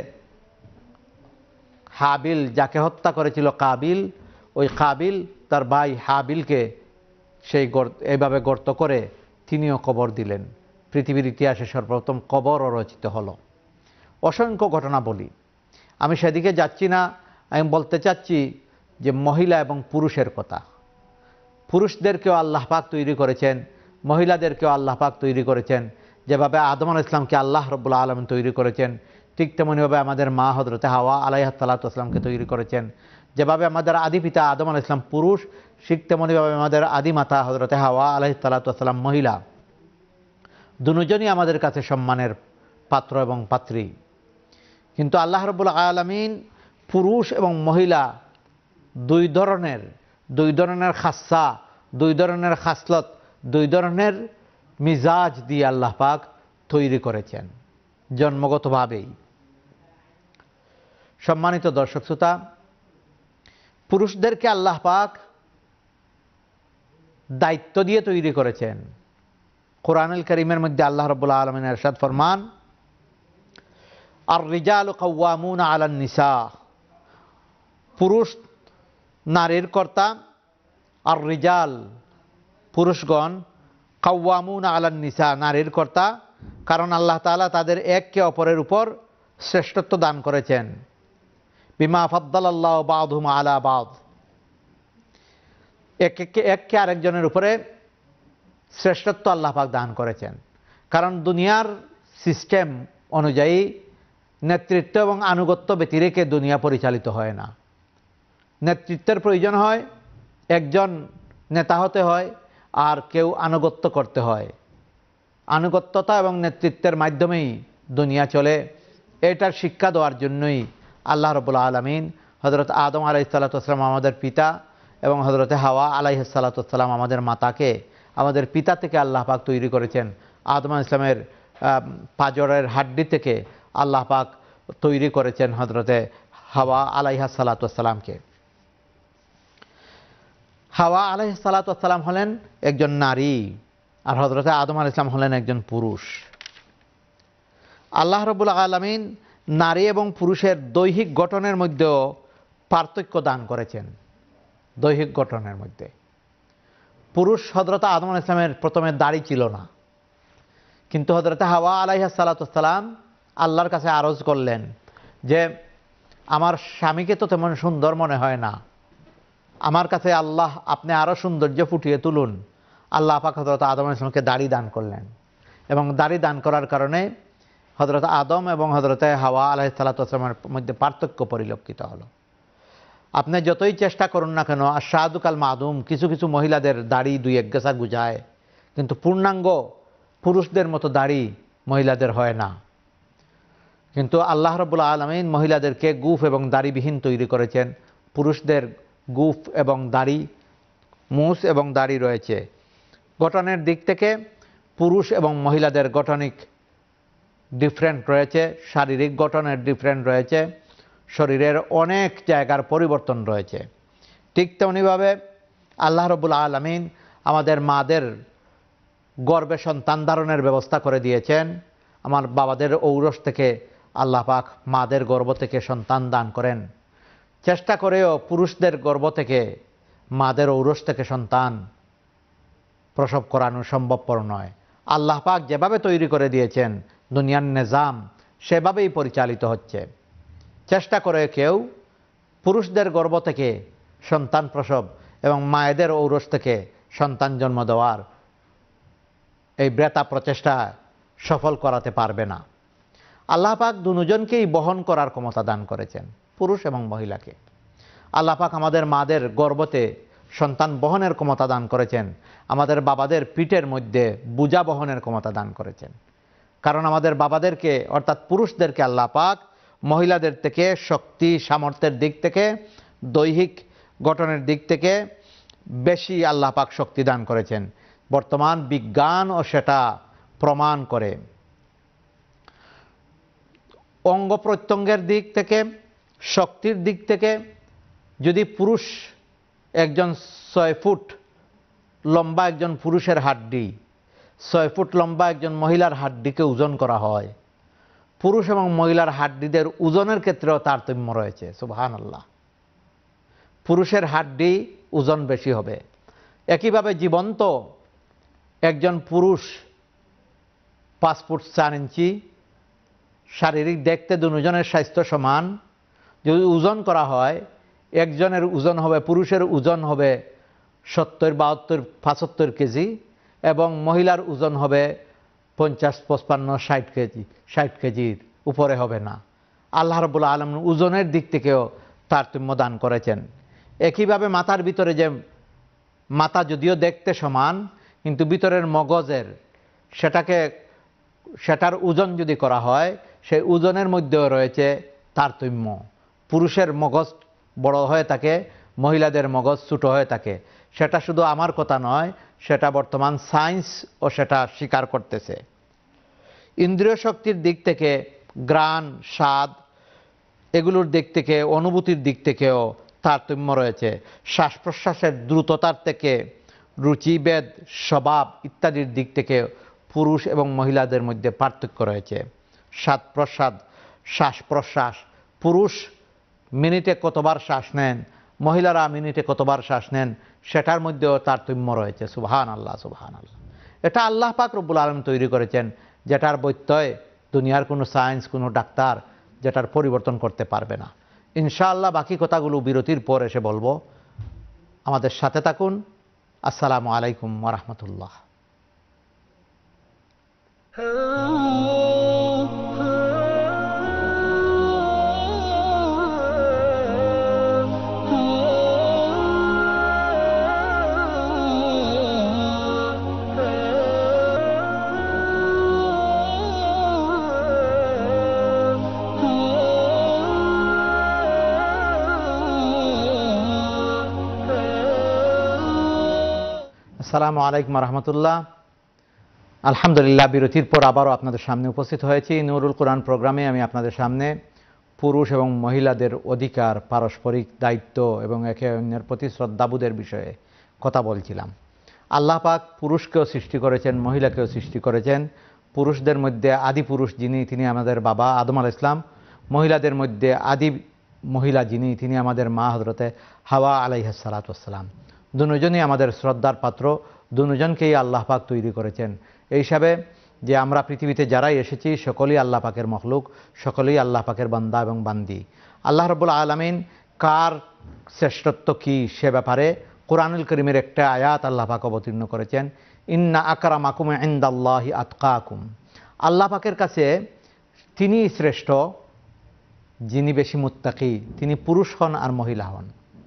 S2: হাবিল যাকে হত্যা করেছিল কাবিল, ওই কাবিল তার ভাই হাবিলকে সেই গর্ত এইভাবে গর্ত করে তিনিও কবর দিলেন। পৃথিবীর ইতিহাসে সর্বপ্রথম কবরও রচিত হলো। অসংখ্য ঘটনা বলি, আমি সেদিকে যাচ্ছি না। আমি বলতে চাচ্ছি যে মহিলা এবং পুরুষের কথা। পুরুষদেরকেও আল্লাহ পাক তৈরি করেছেন, মহিলাদেরকেও আল্লাহ পাক তৈরি করেছেন। যেভাবে আদম আলাইহিস সালামকে আল্লাহ রাব্বুল আলামিন তৈরি করেছেন, ঠিক তেমনিভাবে আমাদের মা হযরতে হাওয়া আলাইহা সালাতু ওয়াস সালামকে তৈরি করেছেন। যেভাবে আমাদের আদি পিতা আদম আলাইহিস সালাম পুরুষ, ঠিক তেমনিভাবে আমাদের আদি মাতা হযরতে হাওয়া আলাইহা সালাতু ওয়াস সালাম মহিলা। দুজনই আমাদের কাছে সম্মানের পাত্র এবং পাত্রী। কিন্তু আল্লাহ রাব্বুল আলামিন পুরুষ এবং মহিলা দুই ধরনের দুই ধরনের খাসা, দুই ধরনের খাসলত, দুই ধরনের মিজাজ দিয়ে আল্লাহ পাক তৈরি করেছেন জন্মগতভাবেই। সম্মানিত দর্শক শ্রোতা, পুরুষদেরকে আল্লাহ পাক দায়িত্ব দিয়ে তৈরি করেছেন। কোরআনুল কারীমের মধ্যে আল্লাহ রাব্বুল আলামিন ইরশাদ ফরমান, আর রিজালু কাওয়ামুনা আলান নিসা, পুরুষ নারীর কর্তা, আর রিজাল পুরুষগণ, কাওয়ামুনা আলান নিসা নারীর কর্তা, কারণ আল্লাহ তাআলা তাদের একে অপরের উপর শ্রেষ্ঠত্ব দান করেছেন। বিমা ফাদ্দালাল্লাহু বা'দুহুম আলা বা'দ, একে একে আরেকজনের উপরে শ্রেষ্ঠত্ব আল্লাহ পাক দান করেছেন। কারণ দুনিয়ার সিস্টেম অনুযায়ী নেতৃত্ব এবং আনুগত্য ব্যতি রেখে দুনিয়া পরিচালিত হয় না। নেতৃত্বের প্রয়োজন হয়, একজন নেতা হতে হয়, আর কেউ আনুগত্য করতে হয়। আনুগত্যতা এবং নেতৃত্বের মাধ্যমেই দুনিয়া চলে। এটার শিক্ষা দেওয়ার জন্যই আল্লাহ রাব্বুল আলামিন হযরত আদম আলাইহিস সালাতু ওয়াস সালাম আমাদের পিতা এবং হযরতে হাওয়া আলাইহিস সালাতু ওয়াস সালাম আমাদের মাতাকে আমাদের পিতা থেকে আল্লাহ পাক তৈরি করেছেন, আদম আলাইহিস সালামের পাঁজরের হাড্ডি থেকে আল্লাহ পাক তৈরি করেছেন হযরতে হাওয়া আলাইহিস সালাতু ওয়াস সালামকে। হাওয়া আলাইহিস সালাতু ওয়াস সালাম হলেন একজন নারী, আর হযরতে আদম আলাইহিস সালাম হলেন একজন পুরুষ। আল্লাহ রাব্বুল আলামিন নারী এবং পুরুষের দৈহিক গঠনের মধ্যেও পার্থক্য দান করেছেন। দৈহিক গঠনের মধ্যে পুরুষ হযরতে আদম আলাইহিস সালামের প্রথমে দাড়ি ছিল না, কিন্তু হযরতে হাওয়া আলাইহিস সালাতু ওয়াস সালাম আল্লাহর কাছে আরজ করলেন যে আমার স্বামীকে তো তেমন সুন্দর মনে হয় না, আমার কাছে আল্লাহ আপনি আরো সৌন্দর্য ফুটিয়ে তুলুন। আল্লাহ পাক হযরত আদম আলাইহিস সালামকে দাড়ি দান করলেন, এবং দাড়ি দান করার কারণে হযরত আদম এবং হযরতে হাওয়া আলাইহিস সালাতু ওয়াস সালামের মধ্যে পার্থক্য পরিলক্ষিত হলো। আপনি যতই চেষ্টা করুন না কেন, আশাদুকাল মাদুম, কিছু কিছু মহিলাদের দাড়ি দুই এক গেছা গুজায়, কিন্তু পূর্ণাঙ্গ পুরুষদের মতো দাড়ি মহিলাদের হয় না। কিন্তু আল্লাহ রাব্বুল আলামিন মহিলাদেরকে গুফ এবং দাড়িবিহীন তৈরি করেছেন, পুরুষদের গুফ এবং দাড়ি, মুছ এবং দাড়ি রয়েছে। গঠনের দিক থেকে পুরুষ এবং মহিলাদের গঠনিক ডিফারেন্ট রয়েছে, শারীরিক গঠনের ডিফারেন্ট রয়েছে, শরীরের অনেক জায়গার পরিবর্তন রয়েছে। ঠিক তেমনিভাবে আল্লাহ রাব্বুল আলামিন আমাদের মাদের গর্ভে সন্তান ধারণের ব্যবস্থা করে দিয়েছেন। আমার বাবাদের ঔরস থেকে আল্লাহ পাক মাদের গর্ভ থেকে সন্তান দান করেন। চেষ্টা করেও পুরুষদের গর্ভ থেকে মাদের ঔরস থেকে সন্তান প্রসব করানো সম্ভবপর নয়। আল্লাহ পাক যেভাবে তৈরি করে দিয়েছেন দুনিয়ার নিজাম, সেভাবেই পরিচালিত হচ্ছে। চেষ্টা করে কেউ পুরুষদের গর্ভ থেকে সন্তান প্রসব এবং মায়েদের ঔরস থেকে সন্তান জন্ম দেওয়ার এই বৃথা প্রচেষ্টা সফল করাতে পারবে না। আল্লাহ পাক দুজনকেই বহন করার ক্ষমতা দান করেছেন, পুরুষ এবং মহিলাকে। আল্লাহ পাক আমাদের মাদের গর্ভতে সন্তান বহনের ক্ষমতা দান করেছেন, আমাদের বাবাদের পিঠের মধ্যে বোঝা বহনের ক্ষমতা দান করেছেন। কারণ আমাদের বাবাদেরকে অর্থাৎ পুরুষদেরকে আল্লাহ পাক মহিলাদের থেকে শক্তি সামর্থ্যের দিক থেকে, দৈহিক গঠনের দিক থেকে বেশি আল্লাহ পাক শক্তি দান করেছেন। বর্তমান বিজ্ঞানও সেটা প্রমাণ করে। অঙ্গ প্রত্যঙ্গের দিক থেকে, শক্তির দিক থেকে যদি পুরুষ একজন ছয় ফুট লম্বা একজন পুরুষের হাড্ডি, ছয় ফুট লম্বা একজন মহিলার হাড্ডিকে ওজন করা হয়, পুরুষ এবং মহিলার হাড্ডিদের ওজনের ক্ষেত্রেও তারতম্য রয়েছে। সুবহানাল্লাহ। পুরুষের হাড্ডি ওজন বেশি হবে। একইভাবে জীবন্ত একজন পুরুষ পাঁচ ফুট চার ইঞ্চি, শারীরিক দেখতে দুজনের স্বাস্থ্য সমান, যদি ওজন করা হয় একজনের ওজন হবে, পুরুষের ওজন হবে সত্তর বাহাত্তর পঁচাত্তর কেজি এবং মহিলার ওজন হবে পঞ্চাশ পঁচপান্ন ষাট কেজি, ষাট কেজির উপরে হবে না। আল্লাহ রাব্বুল আলামিন ওজনের দিক থেকেও তারতম্য দান করেছেন। একইভাবে মাথার ভিতরে যে মাথা যদিও দেখতে সমান, কিন্তু ভিতরের মগজের সেটাকে সেটার ওজন যদি করা হয়, সেই ওজনের মধ্যেও রয়েছে তারতম্য। পুরুষের মগজ বড় হয়ে থাকে, মহিলাদের মগজ ছোট হয়ে থাকে। সেটা শুধু আমার কথা নয়, সেটা বর্তমান সায়েন্স ও সেটা স্বীকার করতেছে। ইন্দ্রিয় শক্তির দিক থেকে, ঘ্রাণ, স্বাদ, এগুলোর দিক থেকে, অনুভূতির দিক থেকেও তারতম্য রয়েছে। শ্বাস প্রশ্বাসের দ্রুততার থেকে, রুচিভেদ, স্বভাব ইত্যাদির দিক থেকে পুরুষ এবং মহিলাদের মধ্যে পার্থক্য রয়েছে। স্বাদ প্রস্বাদ, শ্বাস প্রশ্বাস, পুরুষ মিনিটে কতবার শ্বাস নেন, মহিলারা মিনিটে কতবার শ্বাস নেন, সেটার মধ্যেও তারতম্য রয়েছে। সুবহানাল্লাহ, সুবহানাল্লাহ। এটা আল্লাহ পাক রব্বুল আলামিন তৈরি করেছেন, যেটার ব্যত্যয় দুনিয়ার কোনো সায়েন্স, কোনো ডাক্তার যেটার পরিবর্তন করতে পারবে না। ইনশাআল্লাহ বাকি কথাগুলো বিরতির পর এসে বলবো। আমাদের সাথে থাকুন। আসসালামু আলাইকুম ওয়া রাহমাতুল্লাহ। আসসালামু আলাইকুম রহমতুল্লাহ। আলহামদুলিল্লাহ, বিরতির পর আবারও আপনাদের সামনে উপস্থিত হয়েছি নুরুল কোরআন প্রোগ্রামে। আমি আপনাদের সামনে পুরুষ এবং মহিলাদের অধিকার, পারস্পরিক দায়িত্ব এবং একে অন্যের প্রতি শ্রদ্ধাবোধের বিষয়ে কথা বলছিলাম। আল্লাহ পাক পুরুষকেও সৃষ্টি করেছেন, মহিলাকেও সৃষ্টি করেছেন। পুরুষদের মধ্যে আদি পুরুষ যিনি, তিনি আমাদের বাবা আদম আলাইহিস সালাম। মহিলাদের মধ্যে আদি মহিলা যিনি, তিনি আমাদের মা হযরতে হাওয়া আলাইহিস সালাতু ওয়াস সালাম। দুজনই আমাদের শ্রদ্ধার পাত্র, দুজনকেই আল্লাহ পাক তৈরি করেছেন। এই হিসাবে যে আমরা পৃথিবীতে যারাই এসেছি সকলেই আল্লাহ পাকের মখলুক, সকলেই আল্লাহ পাকের বান্দা এবং বান্দি। আল্লাহ রাব্বুল আলামিন কার শ্রেষ্ঠত্ব কী সে ব্যাপারে কোরআনুল কারীমের একটা আয়াত আল্লাহ পাক অবতীর্ণ করেছেন, ইন্না আকরামাকুম ইনদাল্লাহি আতকাকুম। আল্লাহ পাকের কাছে তিনি শ্রেষ্ঠ যিনি বেশি মুত্তাকি, তিনি পুরুষ হন আর মহিলা হন।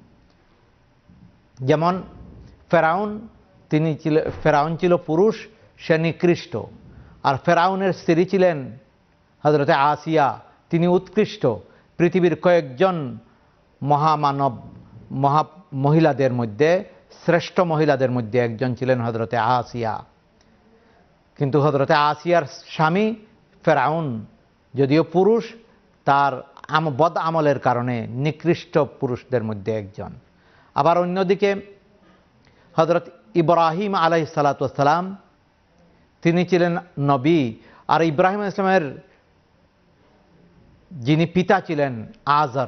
S2: যেমন ফেরাউন, তিনি ছিল ফেরাউন ছিল পুরুষ, সে নিকৃষ্ট। আর ফেরাউনের স্ত্রী ছিলেন হযরতে আসিয়া, তিনি উৎকৃষ্ট। পৃথিবীর কয়েকজন মহামানব মহা মহিলাদের মধ্যে শ্রেষ্ঠ মহিলাদের মধ্যে একজন ছিলেন হযরতে আসিয়া। কিন্তু হযরতে আসিয়ার স্বামী ফেরাউন যদিও পুরুষ, তার বদ আমলের কারণে নিকৃষ্ট পুরুষদের মধ্যে একজন। আবার অন্যদিকে হযরত ইব্রাহিম আলাইহিস সালাতু ওয়াস সালাম, তিনি ছিলেন নবী। আর ইব্রাহিম আলাইহিস সালামের যিনি পিতা ছিলেন আজর,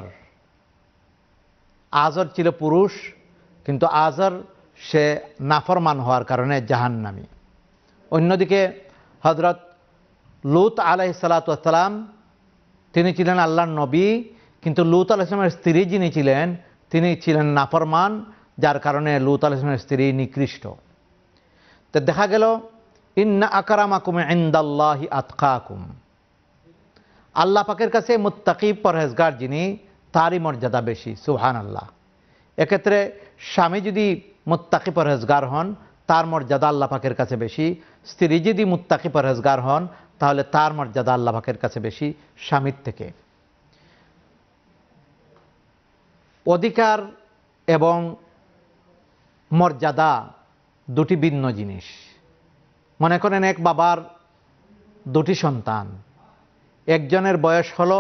S2: আজর ছিল পুরুষ, কিন্তু আজর সে নাফরমান হওয়ার কারণে জাহান্নামী। অন্যদিকে হযরত লূত আলাইহিস সালাতু ওয়াস সালাম, তিনি ছিলেন আল্লাহর নবী, কিন্তু লূত আলাইহিস সালামের স্ত্রী যিনি ছিলেন, তিনি ছিলেন নাফরমান, যার কারণে লূত আলাইহিস সালামের স্ত্রী নিকৃষ্ট। তো দেখা গেল ইন্না আকরামাকুম ইনদাল্লাহি আতকাকুম, আল্লাহ পাকের কাছে মুত্তাকি পরহেজগার যিনি, তারই মর্যাদা বেশি। সুবহানাল্লাহ। এক্ষেত্রে স্বামী যদি মুত্তাকি পরহেজগার হন, তার মর্যাদা আল্লাহ পাকের কাছে বেশি। স্ত্রী যদি মুত্তাকি পরহেজগার হন, তাহলে তার মর্যাদা আল্লাহ পাকের কাছে বেশি স্বামীর থেকে। অধিকার এবং মর্যাদা দুটি ভিন্ন জিনিস। মনে করেন এক বাবার দুটি সন্তান, একজনের বয়স হলো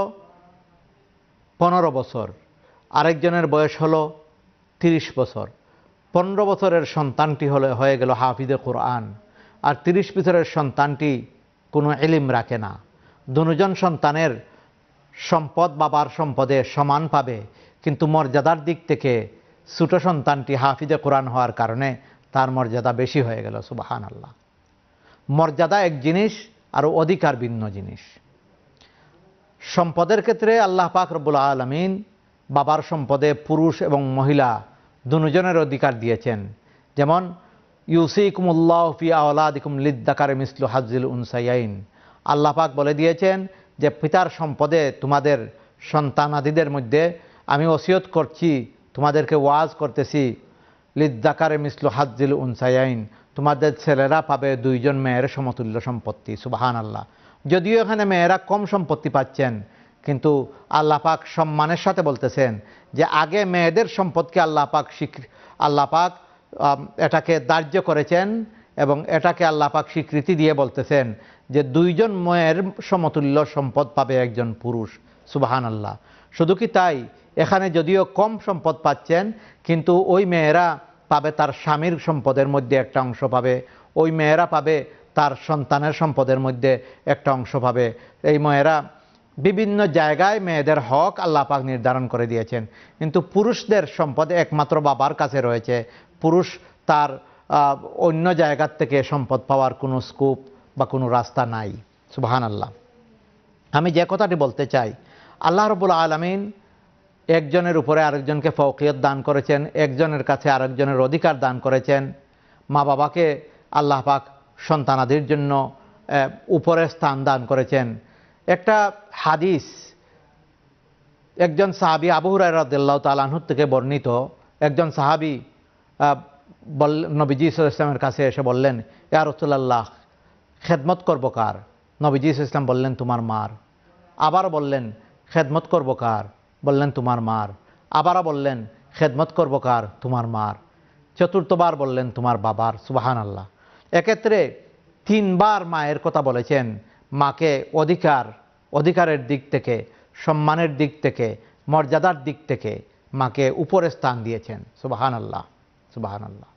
S2: পনেরো বছর, আরেকজনের বয়স হলো তিরিশ বছর। পনেরো বছরের সন্তানটি হলে হয়ে গেল হাফিজে কোরআন, আর তিরিশ বছরের সন্তানটি কোনো ইলম রাখে না। দুজন সন্তানের সম্পদ বাবার সম্পদে সমান পাবে, কিন্তু মর্যাদার দিক থেকে ছোট সন্তানটি হাফিজে কোরআন হওয়ার কারণে তার মর্যাদা বেশি হয়ে গেল। সুবহানাল্লাহ। মর্যাদা এক জিনিস আর অধিকার ভিন্ন জিনিস। সম্পদের ক্ষেত্রে আল্লাহ পাক রব্বুল আলামিন বাবার সম্পদে পুরুষ এবং মহিলা দুজনের অধিকার দিয়েছেন। যেমন ইউসিকুমুল্লাহু ফি আওলাদিকুম লিযযাকারি মিসলু হাজ্জিল উনসায়াইন, আল্লাহ পাক বলে দিয়েছেন যে পিতার সম্পদে তোমাদের সন্তানাদিদের মধ্যে আমি ওসিয়ত করছি, তোমাদেরকে ওয়াজ করতেছি, লিযযাকারি মিসলু হাজ্জিল উনসায়াইন, তোমাদের ছেলেরা পাবে দুইজন মেয়ের সমতুল্য সম্পত্তি। সুবহানাল্লাহ। যদিও এখানে মেয়েরা কম সম্পত্তি পাচ্ছেন, কিন্তু আল্লাহ পাক সম্মানের সাথে বলতেছেন যে আগে মেয়েদের সম্পদকে আল্লাহ পাক আল্লাহ পাক এটাকে ধার্য করেছেন, এবং এটাকে আল্লাহ পাক স্বীকৃতি দিয়ে বলতেছেন যে দুইজন মেয়ের সমতুল্য সম্পদ পাবে একজন পুরুষ। সুবহানাল্লাহ। শুধু কি তাই, এখানে যদিও কম সম্পদ পাচ্ছেন, কিন্তু ওই মেয়েরা পাবে তার স্বামীর সম্পদের মধ্যে একটা অংশ পাবে, ওই মেয়েরা পাবে তার সন্তানের সম্পদের মধ্যে একটা অংশ পাবে। এই মেয়েরা বিভিন্ন জায়গায় মেয়েদের হক আল্লাহ পাক নির্ধারণ করে দিয়েছেন, কিন্তু পুরুষদের সম্পদ একমাত্র বাবার কাছে রয়েছে। পুরুষ তার অন্য জায়গার থেকে সম্পদ পাওয়ার কোনো স্কোপ বা কোনো রাস্তা নাই। সুবহানাল্লাহ। আমি যে কথাটি বলতে চাই, আল্লাহ রাব্বুল আলামিন একজনের উপরে আরেকজনকে ফৌকিয়ত দান করেছেন, একজনের কাছে আরেকজনের অধিকার দান করেছেন। মা বাবাকে আল্লাহ পাক সন্তানাদির জন্য উপরে স্থান দান করেছেন। একটা হাদিস, একজন সাহাবী আবু হুরায়রা রাদিয়াল্লাহু তাআলা আনহু থেকে বর্ণিত, একজন সাহাবী নবীজি সাল্লাল্লাহু আলাইহি ওয়াসাল্লামের কাছে এসে বললেন, ইয়া রাসূলুল্লাহ, খেদমত করব কার? নবীজি সাল্লাল্লাহু আলাইহি ওয়াসাল্লাম বললেন, তোমার মার। আবার বললেন, খেদমত করব কার? বললেন, তোমার মার। আবারও বললেন, খেদমত করব কার? তোমার মার। চতুর্থবার বললেন তোমার বাবার, সুবহানাল্লাহ। এক্ষেত্রে তিনবার মায়ের কথা বলেছেন। মাকে অধিকার অধিকারের দিক থেকে, সম্মানের দিক থেকে, মর্যাদার দিক থেকে মাকে উপরে স্থান দিয়েছেন। সুবহানাল্লাহ, সুবহানাল্লাহ।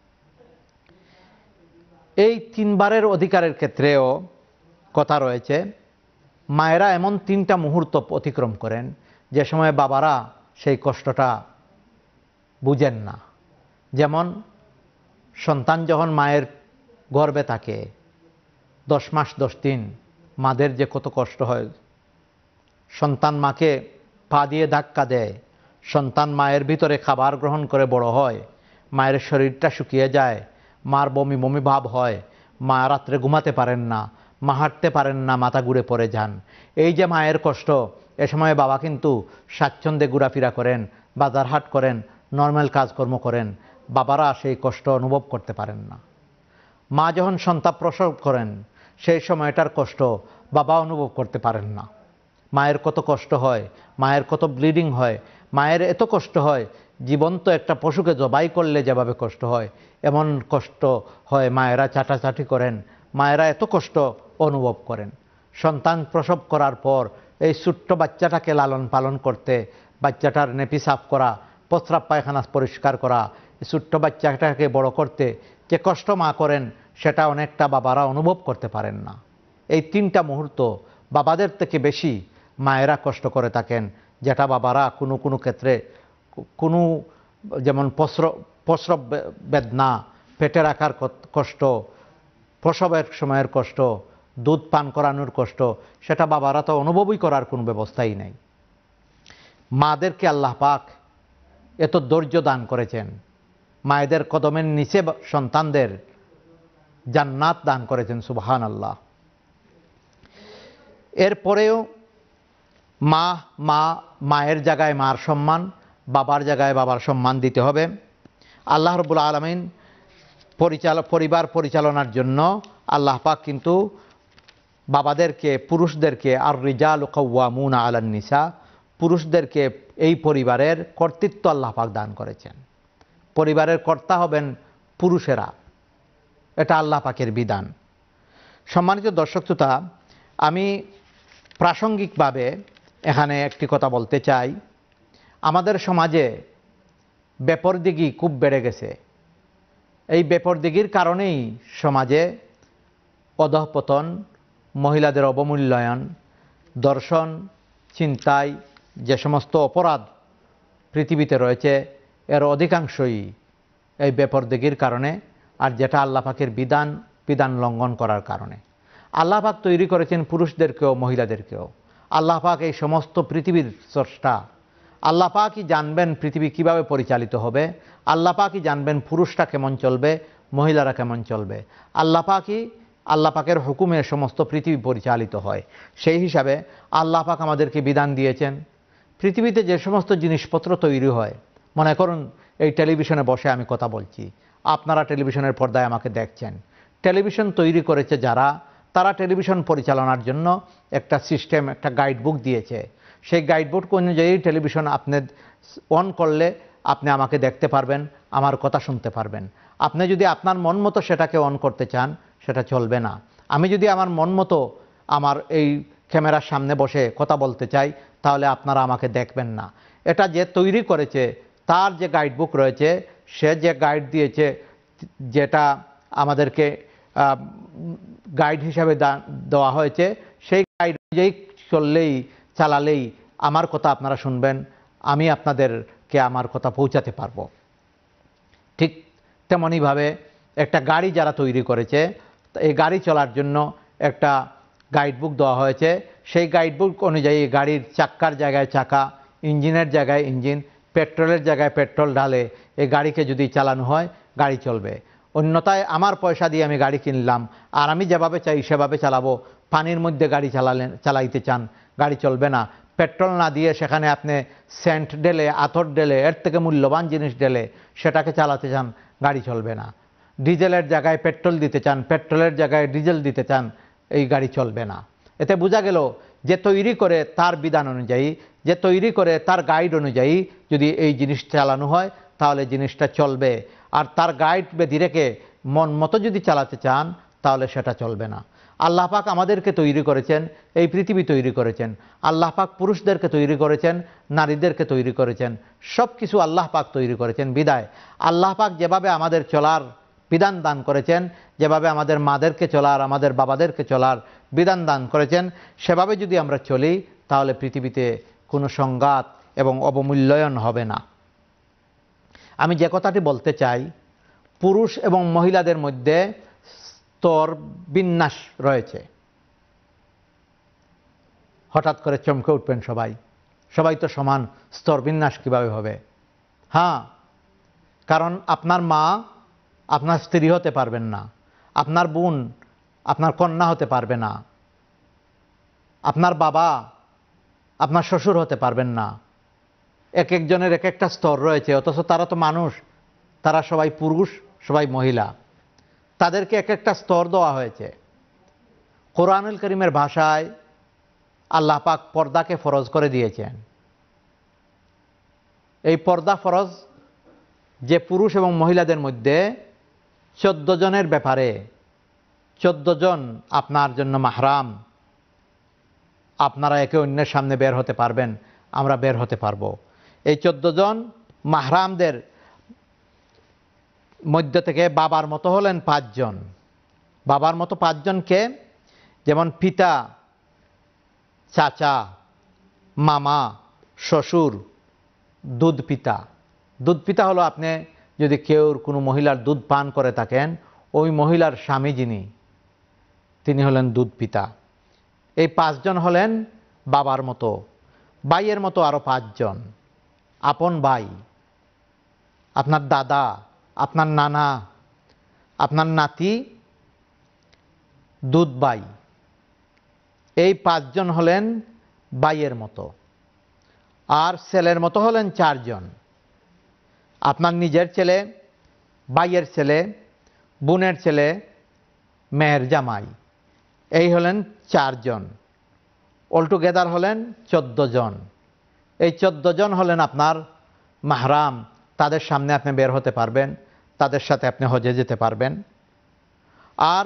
S2: এই তিনবারের অধিকারের ক্ষেত্রেও কথা রয়েছে। মায়েরা এমন তিনটা মুহূর্ত অতিক্রম করেন যে সময় বাবারা সেই কষ্টটা বুঝেন না। যেমন সন্তান যখন মায়ের গর্ভে থাকে, দশ মাস দশ দিন মাদের যে কত কষ্ট হয়। সন্তান মাকে পা দিয়ে ধাক্কা দেয়, সন্তান মায়ের ভিতরে খাবার গ্রহণ করে বড় হয়, মায়ের শরীরটা শুকিয়ে যায়, মার বমি বমি ভাব হয়, মা রাত্রে ঘুমাতে পারেন না, মা হাঁটতে পারেন না, মাথা ঘুরে পড়ে যান। এই যে মায়ের কষ্ট, এ সময় বাবা কিন্তু স্বাচ্ছন্দ্যে ঘোরাফেরা করেন, বাজার হাট করেন, নর্মাল কাজকর্ম করেন। বাবারা সেই কষ্ট অনুভব করতে পারেন না। মা যখন সন্তান প্রসব করেন, সেই সময়টার কষ্ট বাবা অনুভব করতে পারেন না। মায়ের কত কষ্ট হয়, মায়ের কত ব্লিডিং হয়, মায়ের এত কষ্ট হয়, জীবন্ত একটা পশুকে জবাই করলে যেভাবে কষ্ট হয়, এমন কষ্ট হয়। মায়েরা চাটাচাটি করেন, মায়েরা এত কষ্ট অনুভব করেন। সন্তান প্রসব করার পর এই ছোট্ট বাচ্চাটাকে লালন পালন করতে, বাচ্চাটার নেপি সাফ করা, প্রস্রাব পায়খানা পরিষ্কার করা, ছোট্ট বাচ্চাটাকে বড় করতে যে কষ্ট মা করেন, সেটা অনেকটা বাবারা অনুভব করতে পারেন না। এই তিনটা মুহূর্ত বাবাদের থেকে বেশি মায়েরা কষ্ট করে থাকেন, যেটা বাবারা কোনো কোনো ক্ষেত্রে কোনো, যেমন প্রস্রব প্রস্রব বেদনা, পেটে রাখার কষ্ট, প্রসবের সময়ের কষ্ট, দুধ পান করানোর কষ্ট, সেটা বাবারা তো অনুভবই করার কোনো ব্যবস্থাই নেই। মাদেরকে আল্লাহ পাক এত ধৈর্য দান করেছেন, মায়েদের কদমের নিচে সন্তানদের জান্নাত দান করেছেন। সুবহানাল্লাহ। এরপরেও মা মা মায়ের জায়গায় মার সম্মান, বাবার জায়গায় বাবার সম্মান দিতে হবে। আল্লাহ রাব্বুল আলামিন পরিচালক পরিবার পরিচালনার জন্য আল্লাহ পাক কিন্তু বাবাদেরকে, পুরুষদেরকে আর রিজালু কাওয়ামুনা আলান নিসা, পুরুষদেরকে এই পরিবারের কর্তৃত্ব আল্লাহ পাক দান করেছেন। পরিবারের কর্তা হবেন পুরুষেরা, এটা আল্লাহ পাকের বিধান। সম্মানিত দর্শক শ্রোতা, আমি প্রাসঙ্গিকভাবে এখানে একটি কথা বলতে চাই। আমাদের সমাজে বেপরদিগি খুব বেড়ে গেছে। এই বেপরদিগির কারণেই সমাজে অধঃপতন, মহিলাদের অবমূল্যায়ন, দর্শন, ছিনতাই, যে সমস্ত অপরাধ পৃথিবীতে রয়েছে, এর অধিকাংশই এই বেপরদিগির কারণে, আর যেটা আল্লাহ পাকের বিধান বিধান লঙ্ঘন করার কারণে। আল্লাহ পাক তৈরি করেছেন পুরুষদেরকেও মহিলাদেরকেও। আল্লাহ পাক এই সমস্ত পৃথিবীর স্রষ্টা। আল্লাহ পাকই জানবেন পৃথিবী কিভাবে পরিচালিত হবে। আল্লাহ পাকই জানবেন পুরুষরা কেমন চলবে, মহিলারা কেমন চলবে। আল্লাহ পাকই আল্লাহ পাকের হুকুমে সমস্ত পৃথিবী পরিচালিত হয়। সেই হিসাবে আল্লাহ পাক আমাদেরকে বিধান দিয়েছেন। পৃথিবীতে যে সমস্ত জিনিসপত্র তৈরি হয়, মনে করুন এই টেলিভিশনে বসে আমি কথা বলছি, আপনারা টেলিভিশনের পর্দায় আমাকে দেখছেন। টেলিভিশন তৈরি করেছে যারা, তারা টেলিভিশন পরিচালনার জন্য একটা সিস্টেম, একটা গাইডবুক দিয়েছে। সেই গাইডবুক অনুযায়ী টেলিভিশন আপনি অন করলে আপনি আমাকে দেখতে পারবেন, আমার কথা শুনতে পারবেন। আপনি যদি আপনার মন মতো সেটাকে অন করতে চান, সেটা চলবে না। আমি যদি আমার মন মতো আমার এই ক্যামেরার সামনে বসে কথা বলতে চাই, তাহলে আপনারা আমাকে দেখবেন না। এটা যে তৈরি করেছে তার যে গাইডবুক রয়েছে, সে যে গাইড দিয়েছে, যেটা আমাদেরকে গাইড হিসাবে দেওয়া হয়েছে, সেই গাইড অনুযায়ী চললেই, চালালেই আমার কথা আপনারা শুনবেন, আমি আপনাদেরকে আমার কথা পৌঁছাতে পারবো। ঠিক তেমনইভাবে একটা গাড়ি যারা তৈরি করেছে, এই গাড়ি চলার জন্য একটা গাইডবুক দেওয়া হয়েছে। সেই গাইডবুক অনুযায়ী গাড়ির চাক্কার জায়গায় চাকা, ইঞ্জিনের জায়গায় ইঞ্জিন, পেট্রোলের জায়গায় পেট্রোল ঢালে এই গাড়িকে যদি চালানো হয়, গাড়ি চলবে। অন্যথায় আমার পয়সা দিয়ে আমি গাড়ি কিনলাম, আর আমি যেভাবে চাই সেভাবে চালাবো, পানির মধ্যে গাড়ি চালালেন চালাইতে চান, গাড়ি চলবে না। পেট্রোল না দিয়ে সেখানে আপনি সেন্ট ঢেলে, আতর ঢেলে, এর থেকে মূল্যবান জিনিস ঢেলে সেটাকে চালাতে চান, গাড়ি চলবে না। ডিজেলের জায়গায় পেট্রোল দিতে চান, পেট্রোলের জায়গায় ডিজেল দিতে চান, এই গাড়ি চলবে না। এতে বোঝা গেল যে তৈরি করে তার বিধান অনুযায়ী, যে তৈরি করে তার গাইড অনুযায়ী যদি এই জিনিস চালানো হয়, তাহলে জিনিসটা চলবে। আর তার গাইড বেঁধে রেখে মন মতো যদি চালাতে চান তাহলে সেটা চলবে না। আল্লাহ পাক আমাদেরকে তৈরি করেছেন, এই পৃথিবী তৈরি করেছেন। আল্লাহ পাক পুরুষদেরকে তৈরি করেছেন, নারীদেরকে তৈরি করেছেন, সব কিছু আল্লাহ পাক তৈরি করেছেন। বিদায় আল্লাহ পাক যেভাবে আমাদের চলার বিধান দান করেছেন, যেভাবে আমাদের মাদেরকে চলার, আমাদের বাবাদেরকে চলার বিধান দান করেছেন, সেভাবে যদি আমরা চলি তাহলে পৃথিবীতে কোনো সংঘাত এবং অবমূল্যায়ন হবে না। আমি যে কথাটি বলতে চাই, পুরুষ এবং মহিলাদের মধ্যে স্তর বিন্যাস রয়েছে। হঠাৎ করে চমকে উঠবেন সবাই, সবাই তো সমান, স্তর বিন্যাস কীভাবে হবে? হ্যাঁ, কারণ আপনার মা আপনার স্ত্রী হতে পারবেন না, আপনার বোন আপনার কন্যা হতে পারবে না, আপনার বাবা আপনার শ্বশুর হতে পারবেন না। এক একজনের এক একটা স্তর রয়েছে, অথচ তারা তো মানুষ, তারা সবাই পুরুষ, সবাই মহিলা, তাদেরকে এক একটা স্তর দেওয়া হয়েছে। কোরআনুল কারীমের ভাষায় আল্লাহ পাক পর্দাকে ফরজ করে দিয়েছেন। এই পর্দা ফরজ যে পুরুষ এবং মহিলাদের মধ্যে চোদ্দ জনের ব্যাপারে, চোদ্দ জন আপনার জন্য মাহরাম, আপনারা একে অন্যের সামনে বের হতে পারবেন, আমরা বের হতে পারবো। এই চোদ্দ জন মাহরামদের মধ্য থেকে বাবার মতো হলেন পাঁচজন। বাবার মতো পাঁচজনকে, যেমন পিতা, চাচা, মামা, শ্বশুর, দুধ পিতা। দুধ পিতা হলো আপনি যদি কেউ কোনো মহিলার দুধ পান করে থাকেন, ওই মহিলার স্বামী যিনি, তিনি হলেন দুধ পিতা। এই পাঁচজন হলেন বাবার মতো। ভাইয়ের মতো আরও পাঁচজন, আপন ভাই, আপনার দাদা, আপনার নানা, আপনার নাতি, দুধ ভাই। এই পাঁচজন হলেন ভাইয়ের মতো। আর ছেলের মতো হলেন চারজন, আপনার নিজের ছেলে, ভাইয়ের ছেলে, বোনের ছেলে, মেয়ের জামাই, এই হলেন চারজন। অলটুগেদার হলেন চোদ্দ জন। এই চোদ্দ জন হলেন আপনার মাহরাম, তাদের সামনে আপনি বের হতে পারবেন, তাদের সাথে আপনি হজে যেতে পারবেন। আর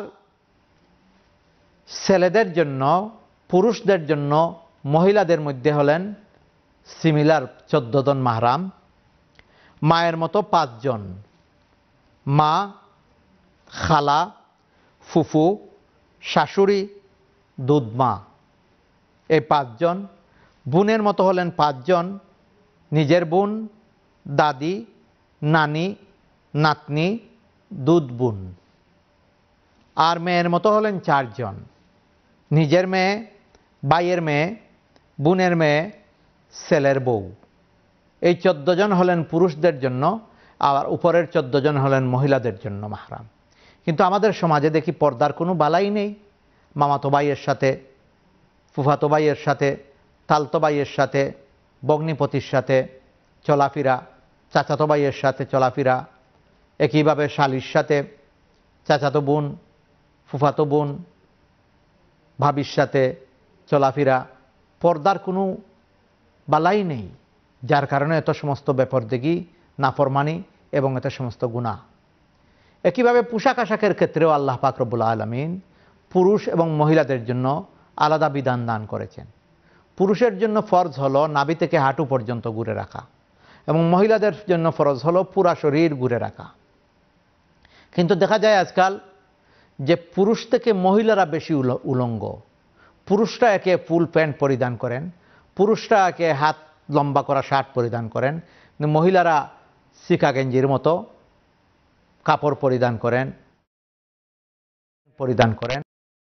S2: ছেলেদের জন্য, পুরুষদের জন্য, মহিলাদের মধ্যে হলেন সিমিলার চোদ্দ জন মাহরাম। মায়ের মতো পাঁচজন, মা, খালা, ফুফু, শাশুড়ি, দুধমা, এই পাঁচজন। বোনের মতো হলেন পাঁচজন, নিজের বোন, দাদি, নানি, নাতনি, দুধ বোন। আর মেয়ের মতো হলেন চারজন, নিজের মেয়ে, ভাইয়ের মেয়ে, বোনের মেয়ে, ছেলের বউ। এই চোদ্দ জন হলেন পুরুষদের জন্য, আর উপরের চোদ্দ জন হলেন মহিলাদের জন্য মাহরাম। কিন্তু আমাদের সমাজে দেখি পর্দার কোনো বালাই নেই। মামাতো ভাইয়ের সাথে, ফুফাতো ভাইয়ের সাথে, তালতো ভাইয়ের সাথে, ভগ্নিপতির সাথে চলাফেরা, চাচাতো ভাইয়ের সাথে চলাফেরা, একইভাবে শালির সাথে, চাচাতো বোন, ফুফাতো বোন, ভাবির সাথে চলাফেরা। পর্দার কোনো বালাই নেই, যার কারণে এত সমস্ত বেপরদেগি, নাফরমানি এবং এত সমস্ত গুনাহ। একইভাবে পোশাক আশাকের ক্ষেত্রেও আল্লাহ পাক রব্বুল আলামিন পুরুষ এবং মহিলাদের জন্য আলাদা বিধান দান করেছেন। পুরুষের জন্য ফরজ হলো নাভি থেকে হাঁটু পর্যন্ত ঘুরে রাখা, এবং মহিলাদের জন্য ফরজ হলো পুরা শরীর ঘুরে রাখা। কিন্তু দেখা যায় আজকাল যে পুরুষ থেকে মহিলারা বেশি উলঙ্গ। পুরুষরা একে ফুল প্যান্ট পরিধান করেন, পুরুষরা একে হাত লম্বা করা শার্ট পরিধান করেন, কিন্তু মহিলারা সিকা গেঞ্জির মতো কাপড় পরিধান করেন পরিধান করেন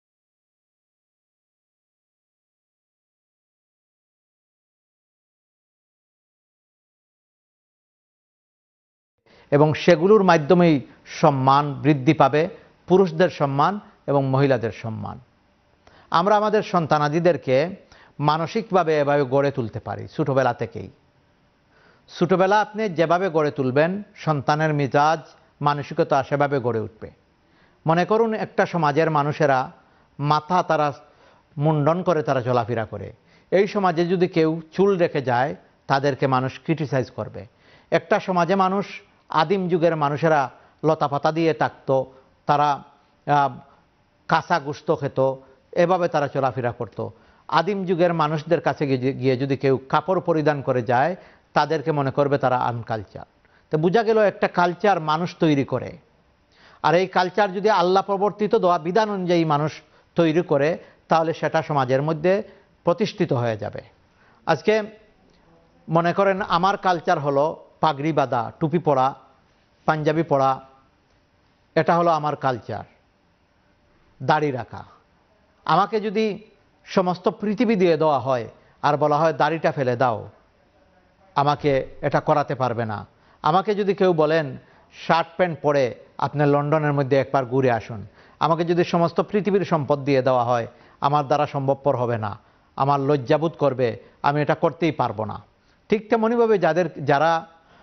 S2: এবং সেগুলোর মাধ্যমেই সম্মান বৃদ্ধি পাবে, পুরুষদের সম্মান এবং মহিলাদের সম্মান। আমরা আমাদের সন্তানাদিদেরকে মানসিকভাবে এভাবে গড়ে তুলতে পারি ছোটবেলা থেকেই। ছোটবেলা আপনি যেভাবে গড়ে তুলবেন, সন্তানের মিজাজ, মানসিকতা সেভাবে গড়ে উঠবে। মনে করুন একটা সমাজের মানুষেরা মাথা তারা মুন্ডন করে তারা চলাফেরা করে, এই সমাজে যদি কেউ চুল রেখে যায় তাদেরকে মানুষ ক্রিটিসাইজ করবে। একটা সমাজে মানুষ আদিম যুগের মানুষেরা লতাপাতা দিয়ে থাকতো, তারা কাঁচা গোশত খেত, এভাবে তারা চলাফেরা করত। আদিম যুগের মানুষদের কাছে গিয়ে যদি কেউ কাপড় পরিধান করে যায়, তাদেরকে মনে করবে তারা আনকালচার। তো বোঝা গেল একটা কালচার মানুষ তৈরি করে, আর এই কালচার যদি আল্লাহ প্রবর্তিত দেওয়া বিধান অনুযায়ী মানুষ তৈরি করে, তাহলে সেটা সমাজের মধ্যে প্রতিষ্ঠিত হয়ে যাবে। আজকে মনে করেন আমার কালচার হলো পাগড়ি বাঁধা, টুপি পরা, পাঞ্জাবি পরা, এটা হলো আমার কালচার, দাড়ি রাখা। আমাকে যদি সমস্ত পৃথিবী দিয়ে দেওয়া হয় আর বলা হয় দাড়িটা ফেলে দাও, আমাকে এটা করাতে পারবে না। আমাকে যদি কেউ বলেন শার্ট প্যান্ট পরে আপনি লন্ডনের মধ্যে একবার ঘুরে আসুন, আমাকে যদি সমস্ত পৃথিবীর সম্পদ দিয়ে দেওয়া হয়, আমার দ্বারা সম্ভবপর হবে না, আমার লজ্জাবোধ করবে, আমি এটা করতেই পারবো না। ঠিক তেমনইভাবে যাদের যারা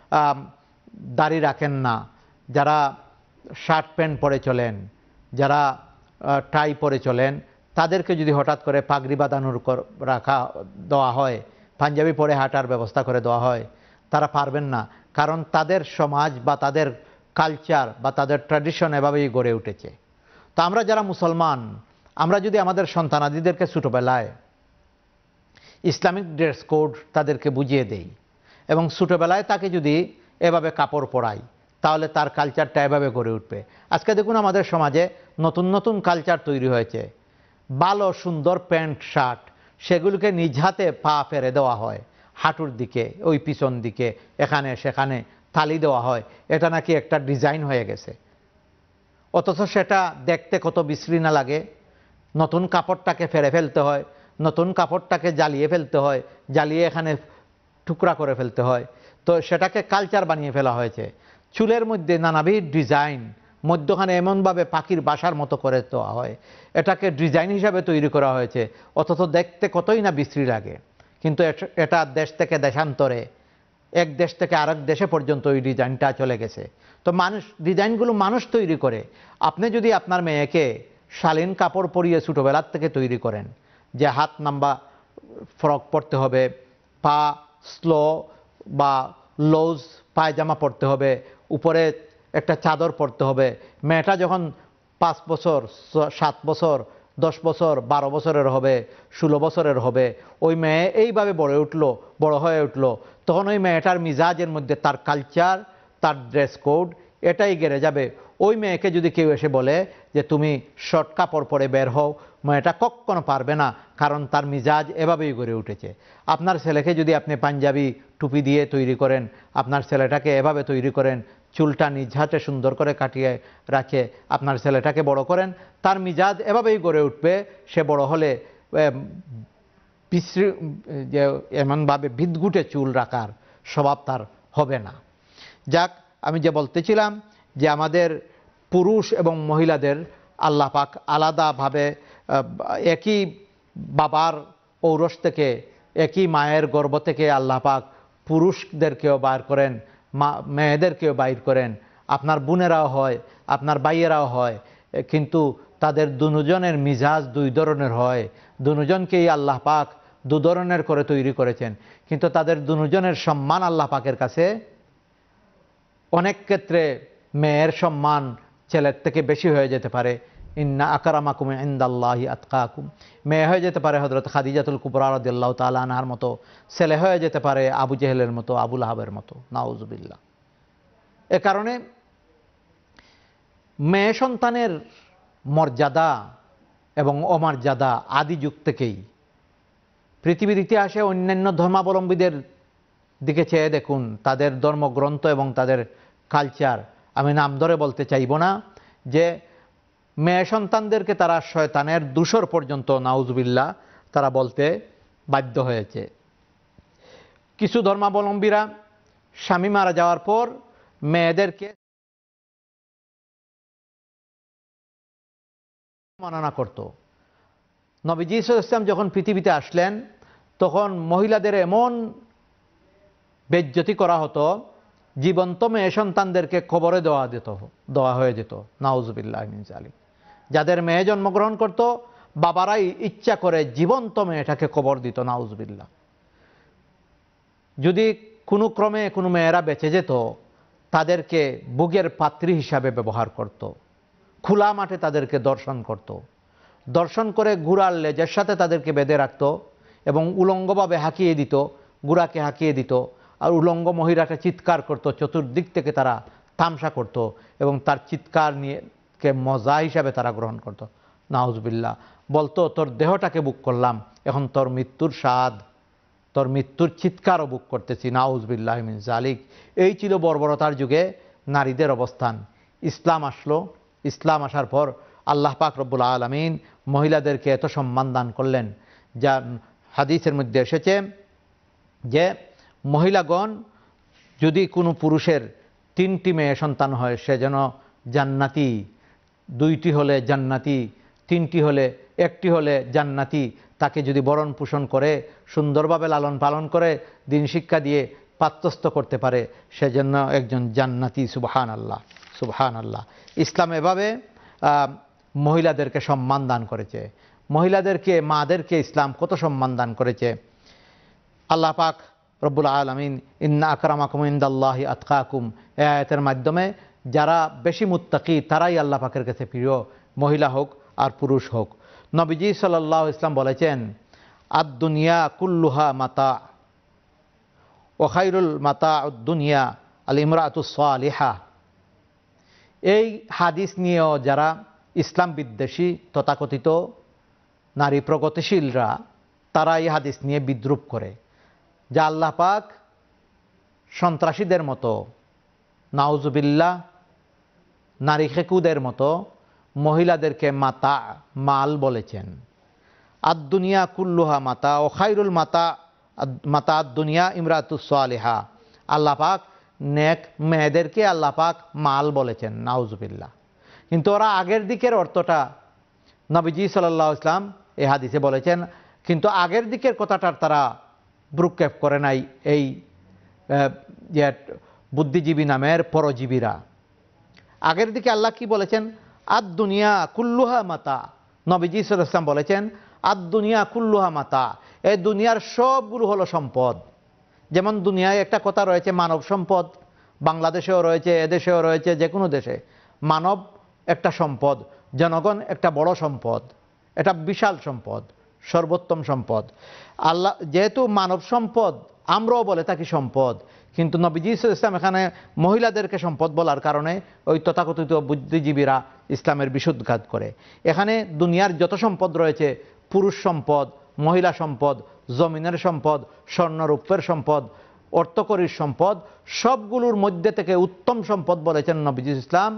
S2: দাড়ি রাখেন না, যারা শার্ট প্যান্ট পরে চলেন, যারা টাই পরে চলেন, তাদেরকে যদি হঠাৎ করে পাগড়ি বাঁধানোর রাখা দেওয়া হয়, পাঞ্জাবি পরে হাঁটার ব্যবস্থা করে দেওয়া হয়, তারা পারবেন না। কারণ তাদের সমাজ বা তাদের কালচার বা তাদের ট্র্যাডিশন এভাবেই গড়ে উঠেছে। তো আমরা যারা মুসলমান, আমরা যদি আমাদের সন্তানাদিদেরকে ছোটোবেলায় ইসলামিক ড্রেস কোড তাদেরকে বুঝিয়ে দেই এবং ছোটোবেলায় তাকে যদি এভাবে কাপড় পরাই, তাহলে তার কালচারটা এভাবে গড়ে উঠবে। আজকে দেখুন আমাদের সমাজে নতুন নতুন কালচার তৈরি হয়েছে। ভালো সুন্দর প্যান্ট শার্ট, সেগুলোকে নিজ হাতে পা ফেরে দেওয়া হয় হাঁটুর দিকে, ওই পিছন দিকে, এখানে সেখানে তালি দেওয়া হয়, এটা নাকি একটা ডিজাইন হয়ে গেছে। অথচ সেটা দেখতে কত বিশ্রী না লাগে। নতুন কাপড়টাকে ফেরে ফেলতে হয়, নতুন কাপড়টাকে জ্বালিয়ে ফেলতে হয়, জ্বালিয়ে এখানে টুকরা করে ফেলতে হয়। তো সেটাকে কালচার বানিয়ে ফেলা হয়েছে। চুলের মধ্যে নানাবিধ ডিজাইন, মধ্যখানে এমনভাবে পাখির বাসার মতো করে দেওয়া হয়, এটাকে ডিজাইন হিসাবে তৈরি করা হয়েছে। অথচ দেখতে কতই না বিশ্রী লাগে। কিন্তু এটা দেশ থেকে দেশান্তরে, এক দেশ থেকে আরেক দেশে পর্যন্ত ওই ডিজাইনটা চলে গেছে। তো মানুষ, ডিজাইনগুলো মানুষ তৈরি করে। আপনি যদি আপনার মেয়েকে শালীন কাপড় পরিয়ে ছোটোবেলার থেকে তৈরি করেন যে হাত নাম্বা ফ্রক পরতে হবে, পা স্লো বা লুজ পায়জামা পরতে হবে, উপরে একটা চাদর পরতে হবে, মেয়েটা যখন পাঁচ বছর, সাত বছর, দশ বছর, বারো বছরের হবে, ষোলো বছরের হবে, ওই মেয়ে এইভাবে বড় উঠলো, বড় হয়ে উঠলো, তখন ওই মেয়েটার মিজাজের মধ্যে তার কালচার, তার ড্রেস কোড এটাই গেড়ে যাবে। ওই মেয়েকে যদি কেউ এসে বলে যে তুমি শর্ট কাপড় পরে বের হও, মেয়েটা কখনো পারবে না, কারণ তার মিজাজ এভাবেই গড়ে উঠেছে। আপনার ছেলেকে যদি আপনি পাঞ্জাবি টুপি দিয়ে তৈরি করেন, আপনার ছেলেটাকে এভাবে তৈরি করেন, চুলটা নিজ হাতে সুন্দর করে কাটিয়ে রাখে আপনার ছেলেটাকে বড় করেন, তার মিজাজ এভাবেই গড়ে উঠবে। সে বড় হলে বিশ্রী যে এমনভাবে বিদঘুটে চুল রাখার স্বভাব তার হবে না। যাক, আমি যে বলতেছিলাম যে আমাদের পুরুষ এবং মহিলাদের আল্লাহ পাক আলাদাভাবে একই বাবার ঔরস থেকে, একই মায়ের গর্ভ থেকে আল্লাহ পাক পুরুষদেরকেও বার করেন, মা মেয়েদেরকেও বাইর করেন। আপনার বোনেরাও হয়, আপনার ভাইয়েরাও হয়, কিন্তু তাদের দুজনের মিজাজ দুই ধরনের হয়। দুজনকেই আল্লাহ পাক দু ধরনের করে তৈরি করেছেন, কিন্তু তাদের দুজনের সম্মান আল্লাহ পাকের কাছে অনেক ক্ষেত্রে মেয়ের সম্মান ছেলের থেকে বেশি হয়ে যেতে পারে। ইন্না আকরামাকুম ইনদাল্লাহি আতকাকুম, মেয়ে হয়ে যেতে পারে হযরত খাদিজাতুল কুবরা রাদিয়াল্লাহু তাআলা আনহার মতো, ছেলে হয়ে যেতে পারে আবু জেহেলের মতো, আবু লাহাবের মতো, নাউজুবিল্লাহ। এ কারণে মেয়ে সন্তানের মর্যাদা এবং অমর্যাদা আদি যুগ থেকেই। পৃথিবীর ইতিহাসে অন্যান্য ধর্মাবলম্বীদের দিকে চেয়ে দেখুন, তাদের ধর্মগ্রন্থ এবং তাদের কালচার, আমি নাম ধরে বলতে চাইব না, যে মেয়ে সন্তানদেরকে তারা শয়তানের দূষর পর্যন্ত নাউজুবিল্লাহ তারা বলতে বাধ্য হয়েছে। কিছু ধর্মাবলম্বীরা স্বামী মারা যাওয়ার পর মেয়েদেরকে মাননা করত। নবীজি সাল্লাল্লাহু আলাইহি ওয়াসাল্লাম যখন পৃথিবীতে আসলেন, তখন মহিলাদের এমন বেজ্জতি করা হতো, জীবন্ত মেয়ে সন্তানদেরকে কবরে দেওয়া যেত, দেওয়া হয়ে যেত, নাউজুবিল্লাহ মিন যালিক। যাদের মেয়ে জন্মগ্রহণ করত, বাবারাই ইচ্ছা করে জীবন্ত মেয়েটাকে কবর দিত, নাউজুবিল্লাহ। যদি কোনো ক্রমে কোনো মেয়েরা বেঁচে যেত, তাদেরকে বুগের পাত্রী হিসাবে ব্যবহার করত, খোলা মাঠে তাদেরকে দর্শন করত, দর্শন করে ঘোড়ার লেজের সাথে তাদেরকে বেঁধে রাখত এবং উলঙ্গভাবে হাঁকিয়ে দিত, গুড়াকে হাঁকিয়ে দিত, আর উলঙ্গ মহিলাটা চিৎকার করত, চতুর্দিক থেকে তারা তামসা করত এবং তার চিৎকার নিয়ে কে মজা হিসাবে তারা গ্রহণ করত। নাউজুবিল্লাহ, বলতো তোর দেহটাকে বুক করলাম, এখন তোর মৃত্যুর স্বাদ, তোর মৃত্যুর চিৎকারও বুক করতেছি। নাউজুবিল্লাহ মিন যালিক। এই ছিল বর্বরতার যুগে নারীদের অবস্থান। ইসলাম আসলো, ইসলাম আসার পর আল্লাহ পাক রব্বুল আলামিন মহিলাদেরকে এত সম্মান দান করলেন, যা হাদিসের মধ্যে এসেছে যে মহিলাগণ যদি কোনো পুরুষের তিনটি মেয়ে সন্তান হয় সে যেন জান্নাতি, দুইটি হলে জান্নাতি, তিনটি হলে একটি হলে জান্নাতি, তাকে যদি বরণ পোষণ করে সুন্দরভাবে লালন পালন করে দিন শিক্ষা দিয়ে পাত্রস্থ করতে পারে সেজন্য একজন জান্নাতি। সুবহান আল্লাহ, সুবহান আল্লাহ। ইসলাম এভাবে মহিলাদেরকে সম্মান দান করেছে, মহিলাদেরকে, মাদেরকে ইসলাম কত সম্মান দান করেছে। আল্লাহ পাক রব্বুল আলামিন ইন্না আকরামাকুম ইনদাল্লাহি আতকাকুম এই আয়াতের মাধ্যমে যারা বেশি মুত্তাকি তারাই আল্লাহ পাকের কাছে প্রিয়, মহিলা হোক আর পুরুষ হোক। নবীজি সাল্লাল্লাহু আলাইহি ওয়াসাল্লাম বলেছেন আদ দুনিয়া কুল্লুহা মাতা ওয়া খায়রুল মাতাউদ দুনিয়া আল ইমরাতুস সালিহা। এই হাদিস নিয়েও যারা ইসলাম বিদ্বেষী তথাকথিত নারী প্রগতিশীলরা তারা এই হাদিস নিয়ে বিদ্রুপ করে, যা আল্লাহ পাক সন্ত্রাসীদের মতো, নাউজুবিল্লাহ, নারী খেকুদের মতো মহিলাদেরকে মাতা, মাল বলেছেন। আদ দুনিয়া কুল্লুহা মাতা ও খায়রুল মাতা মাতা আদ দুনিয়া ইমরাতুস সালিহা। আল্লাহ পাক নেক মেয়েদেরকে আল্লাহ পাক মাল বলেছেন, নাউজুবিল্লাহ। কিন্তু ওরা আগের দিকের অর্থটা নবীজি সাল্লাল্লাহু আলাইহি ওয়াসাল্লাম এই হাদিসে বলেছেন, কিন্তু আগের দিকের কথাটার তারা ভ্রুক্ষেপ করে নাই এই বুদ্ধিজীবী নামের পরজীবীরা। আগের দিকে আল্লাহ কি বলেছেন? আদ দুনিয়া কুল্লুহা মাতা। নবীজি সাল্লাল্লাহু আলাইহি ওয়াসাল্লাম বলেছেন আদ দুনিয়া কুল্লুহা মাতা, এই দুনিয়ার সবগুলো হলো সম্পদ। যেমন দুনিয়ায় একটা কথা রয়েছে মানব সম্পদ, বাংলাদেশেও রয়েছে, এদেশেও রয়েছে, যে কোনো দেশে মানব একটা সম্পদ, জনগণ একটা বড় সম্পদ, এটা বিশাল সম্পদ, সর্বোত্তম সম্পদ। আল্লাহ যেহেতু মানব সম্পদ, আমরাও বলে থাকি সম্পদ, কিন্তু নবীজি সাল্লাল্লাহু আলাইহি ওয়াসাল্লাম এখানে মহিলাদেরকে সম্পদ বলার কারণে ওই তথাকথিত বুদ্ধিজীবীরা ইসলামের বিশুদ্ধঘাত করে। এখানে দুনিয়ার যত সম্পদ রয়েছে, পুরুষ সম্পদ, মহিলা সম্পদ, জমিনের সম্পদ, স্বর্ণরূপের সম্পদ, অর্থকরীর সম্পদ, সবগুলোর মধ্যে থেকে উত্তম সম্পদ বলেছেন নবীজি ইসলাম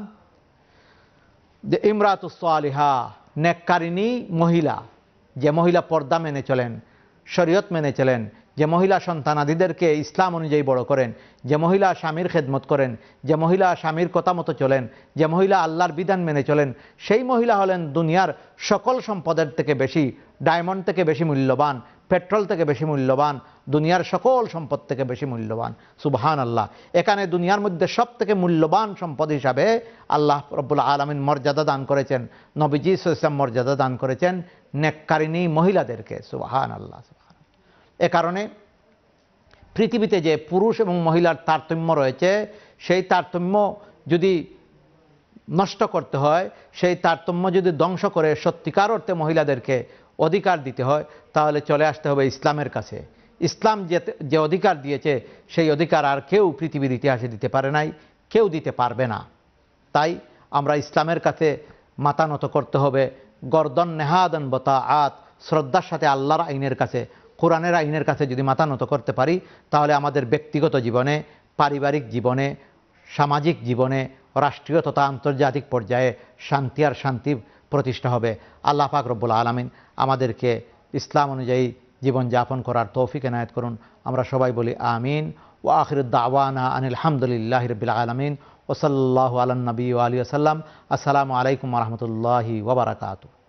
S2: যে ইমরাতুস সালিহা, নেককারিনী মহিলা, যে মহিলা পর্দা মেনে চলেন, শরীয়ত মেনে চলেন, যে মহিলা সন্তানাদিদেরকে ইসলাম অনুযায়ী বড় করেন, যে মহিলা স্বামীর খেদমত করেন, যে মহিলা স্বামীর কথা মতো চলেন, যে মহিলা আল্লাহর বিধান মেনে চলেন, সেই মহিলা হলেন দুনিয়ার সকল সম্পদের থেকে বেশি, ডায়মন্ড থেকে বেশি মূল্যবান, পেট্রোল থেকে বেশি মূল্যবান, দুনিয়ার সকল সম্পদ থেকে বেশি মূল্যবান। সুবহান আল্লাহ। এখানে দুনিয়ার মধ্যে সব থেকে মূল্যবান সম্পদ হিসাবে আল্লাহ রব্বুল আলামিন মর্যাদা দান করেছেন, নবীজি সাল্লাল্লাহু আলাইহি ওয়াসাল্লাম মর্যাদা দান করেছেন নেককারিনী মহিলাদেরকে। সুবহান আল্লাহ। এ কারণে পৃথিবীতে যে পুরুষ এবং মহিলার তারতম্য রয়েছে, সেই তারতম্য যদি নষ্ট করতে হয়, সেই তারতম্য যদি ধ্বংস করে সত্যিকার অর্থে মহিলাদেরকে অধিকার দিতে হয়, তাহলে চলে আসতে হবে ইসলামের কাছে। ইসলাম যে যে অধিকার দিয়েছে সেই অধিকার আর কেউ পৃথিবীর ইতিহাসে দিতে পারে নাই, কেউ দিতে পারবে না। তাই আমরা ইসলামের কাছে মাথা নত করতে হবে, গর্দন নেহাদন বতাআত, শ্রদ্ধার সাথে আল্লাহর আইনের কাছে, কোরআনের আইনের কাছে যদি মাথা নত করতে পারি, তাহলে আমাদের ব্যক্তিগত জীবনে, পারিবারিক জীবনে, সামাজিক জীবনে, রাষ্ট্রীয় তথা আন্তর্জাতিক পর্যায়ে শান্তি আর শান্তি প্রতিষ্ঠা হবে। আল্লাহ পাক রব্বুল আলামিন আমাদেরকে ইসলাম অনুযায়ী জীবনযাপন করার তৌফিক এনায়েত করুন। আমরা সবাই বলি আমিন। ওয়া আখিরু দাওয়ানা আনিল হামদুলিল্লাহি রাব্বিল আলামিন ওয়া সাল্লাল্লাহু আলা নবী ওয়া আলিহি ওয়া সাল্লাম। আসসালামু আলাইকুম ওয়া রাহমাতুল্লাহি ওয়া বারাকাতুহু।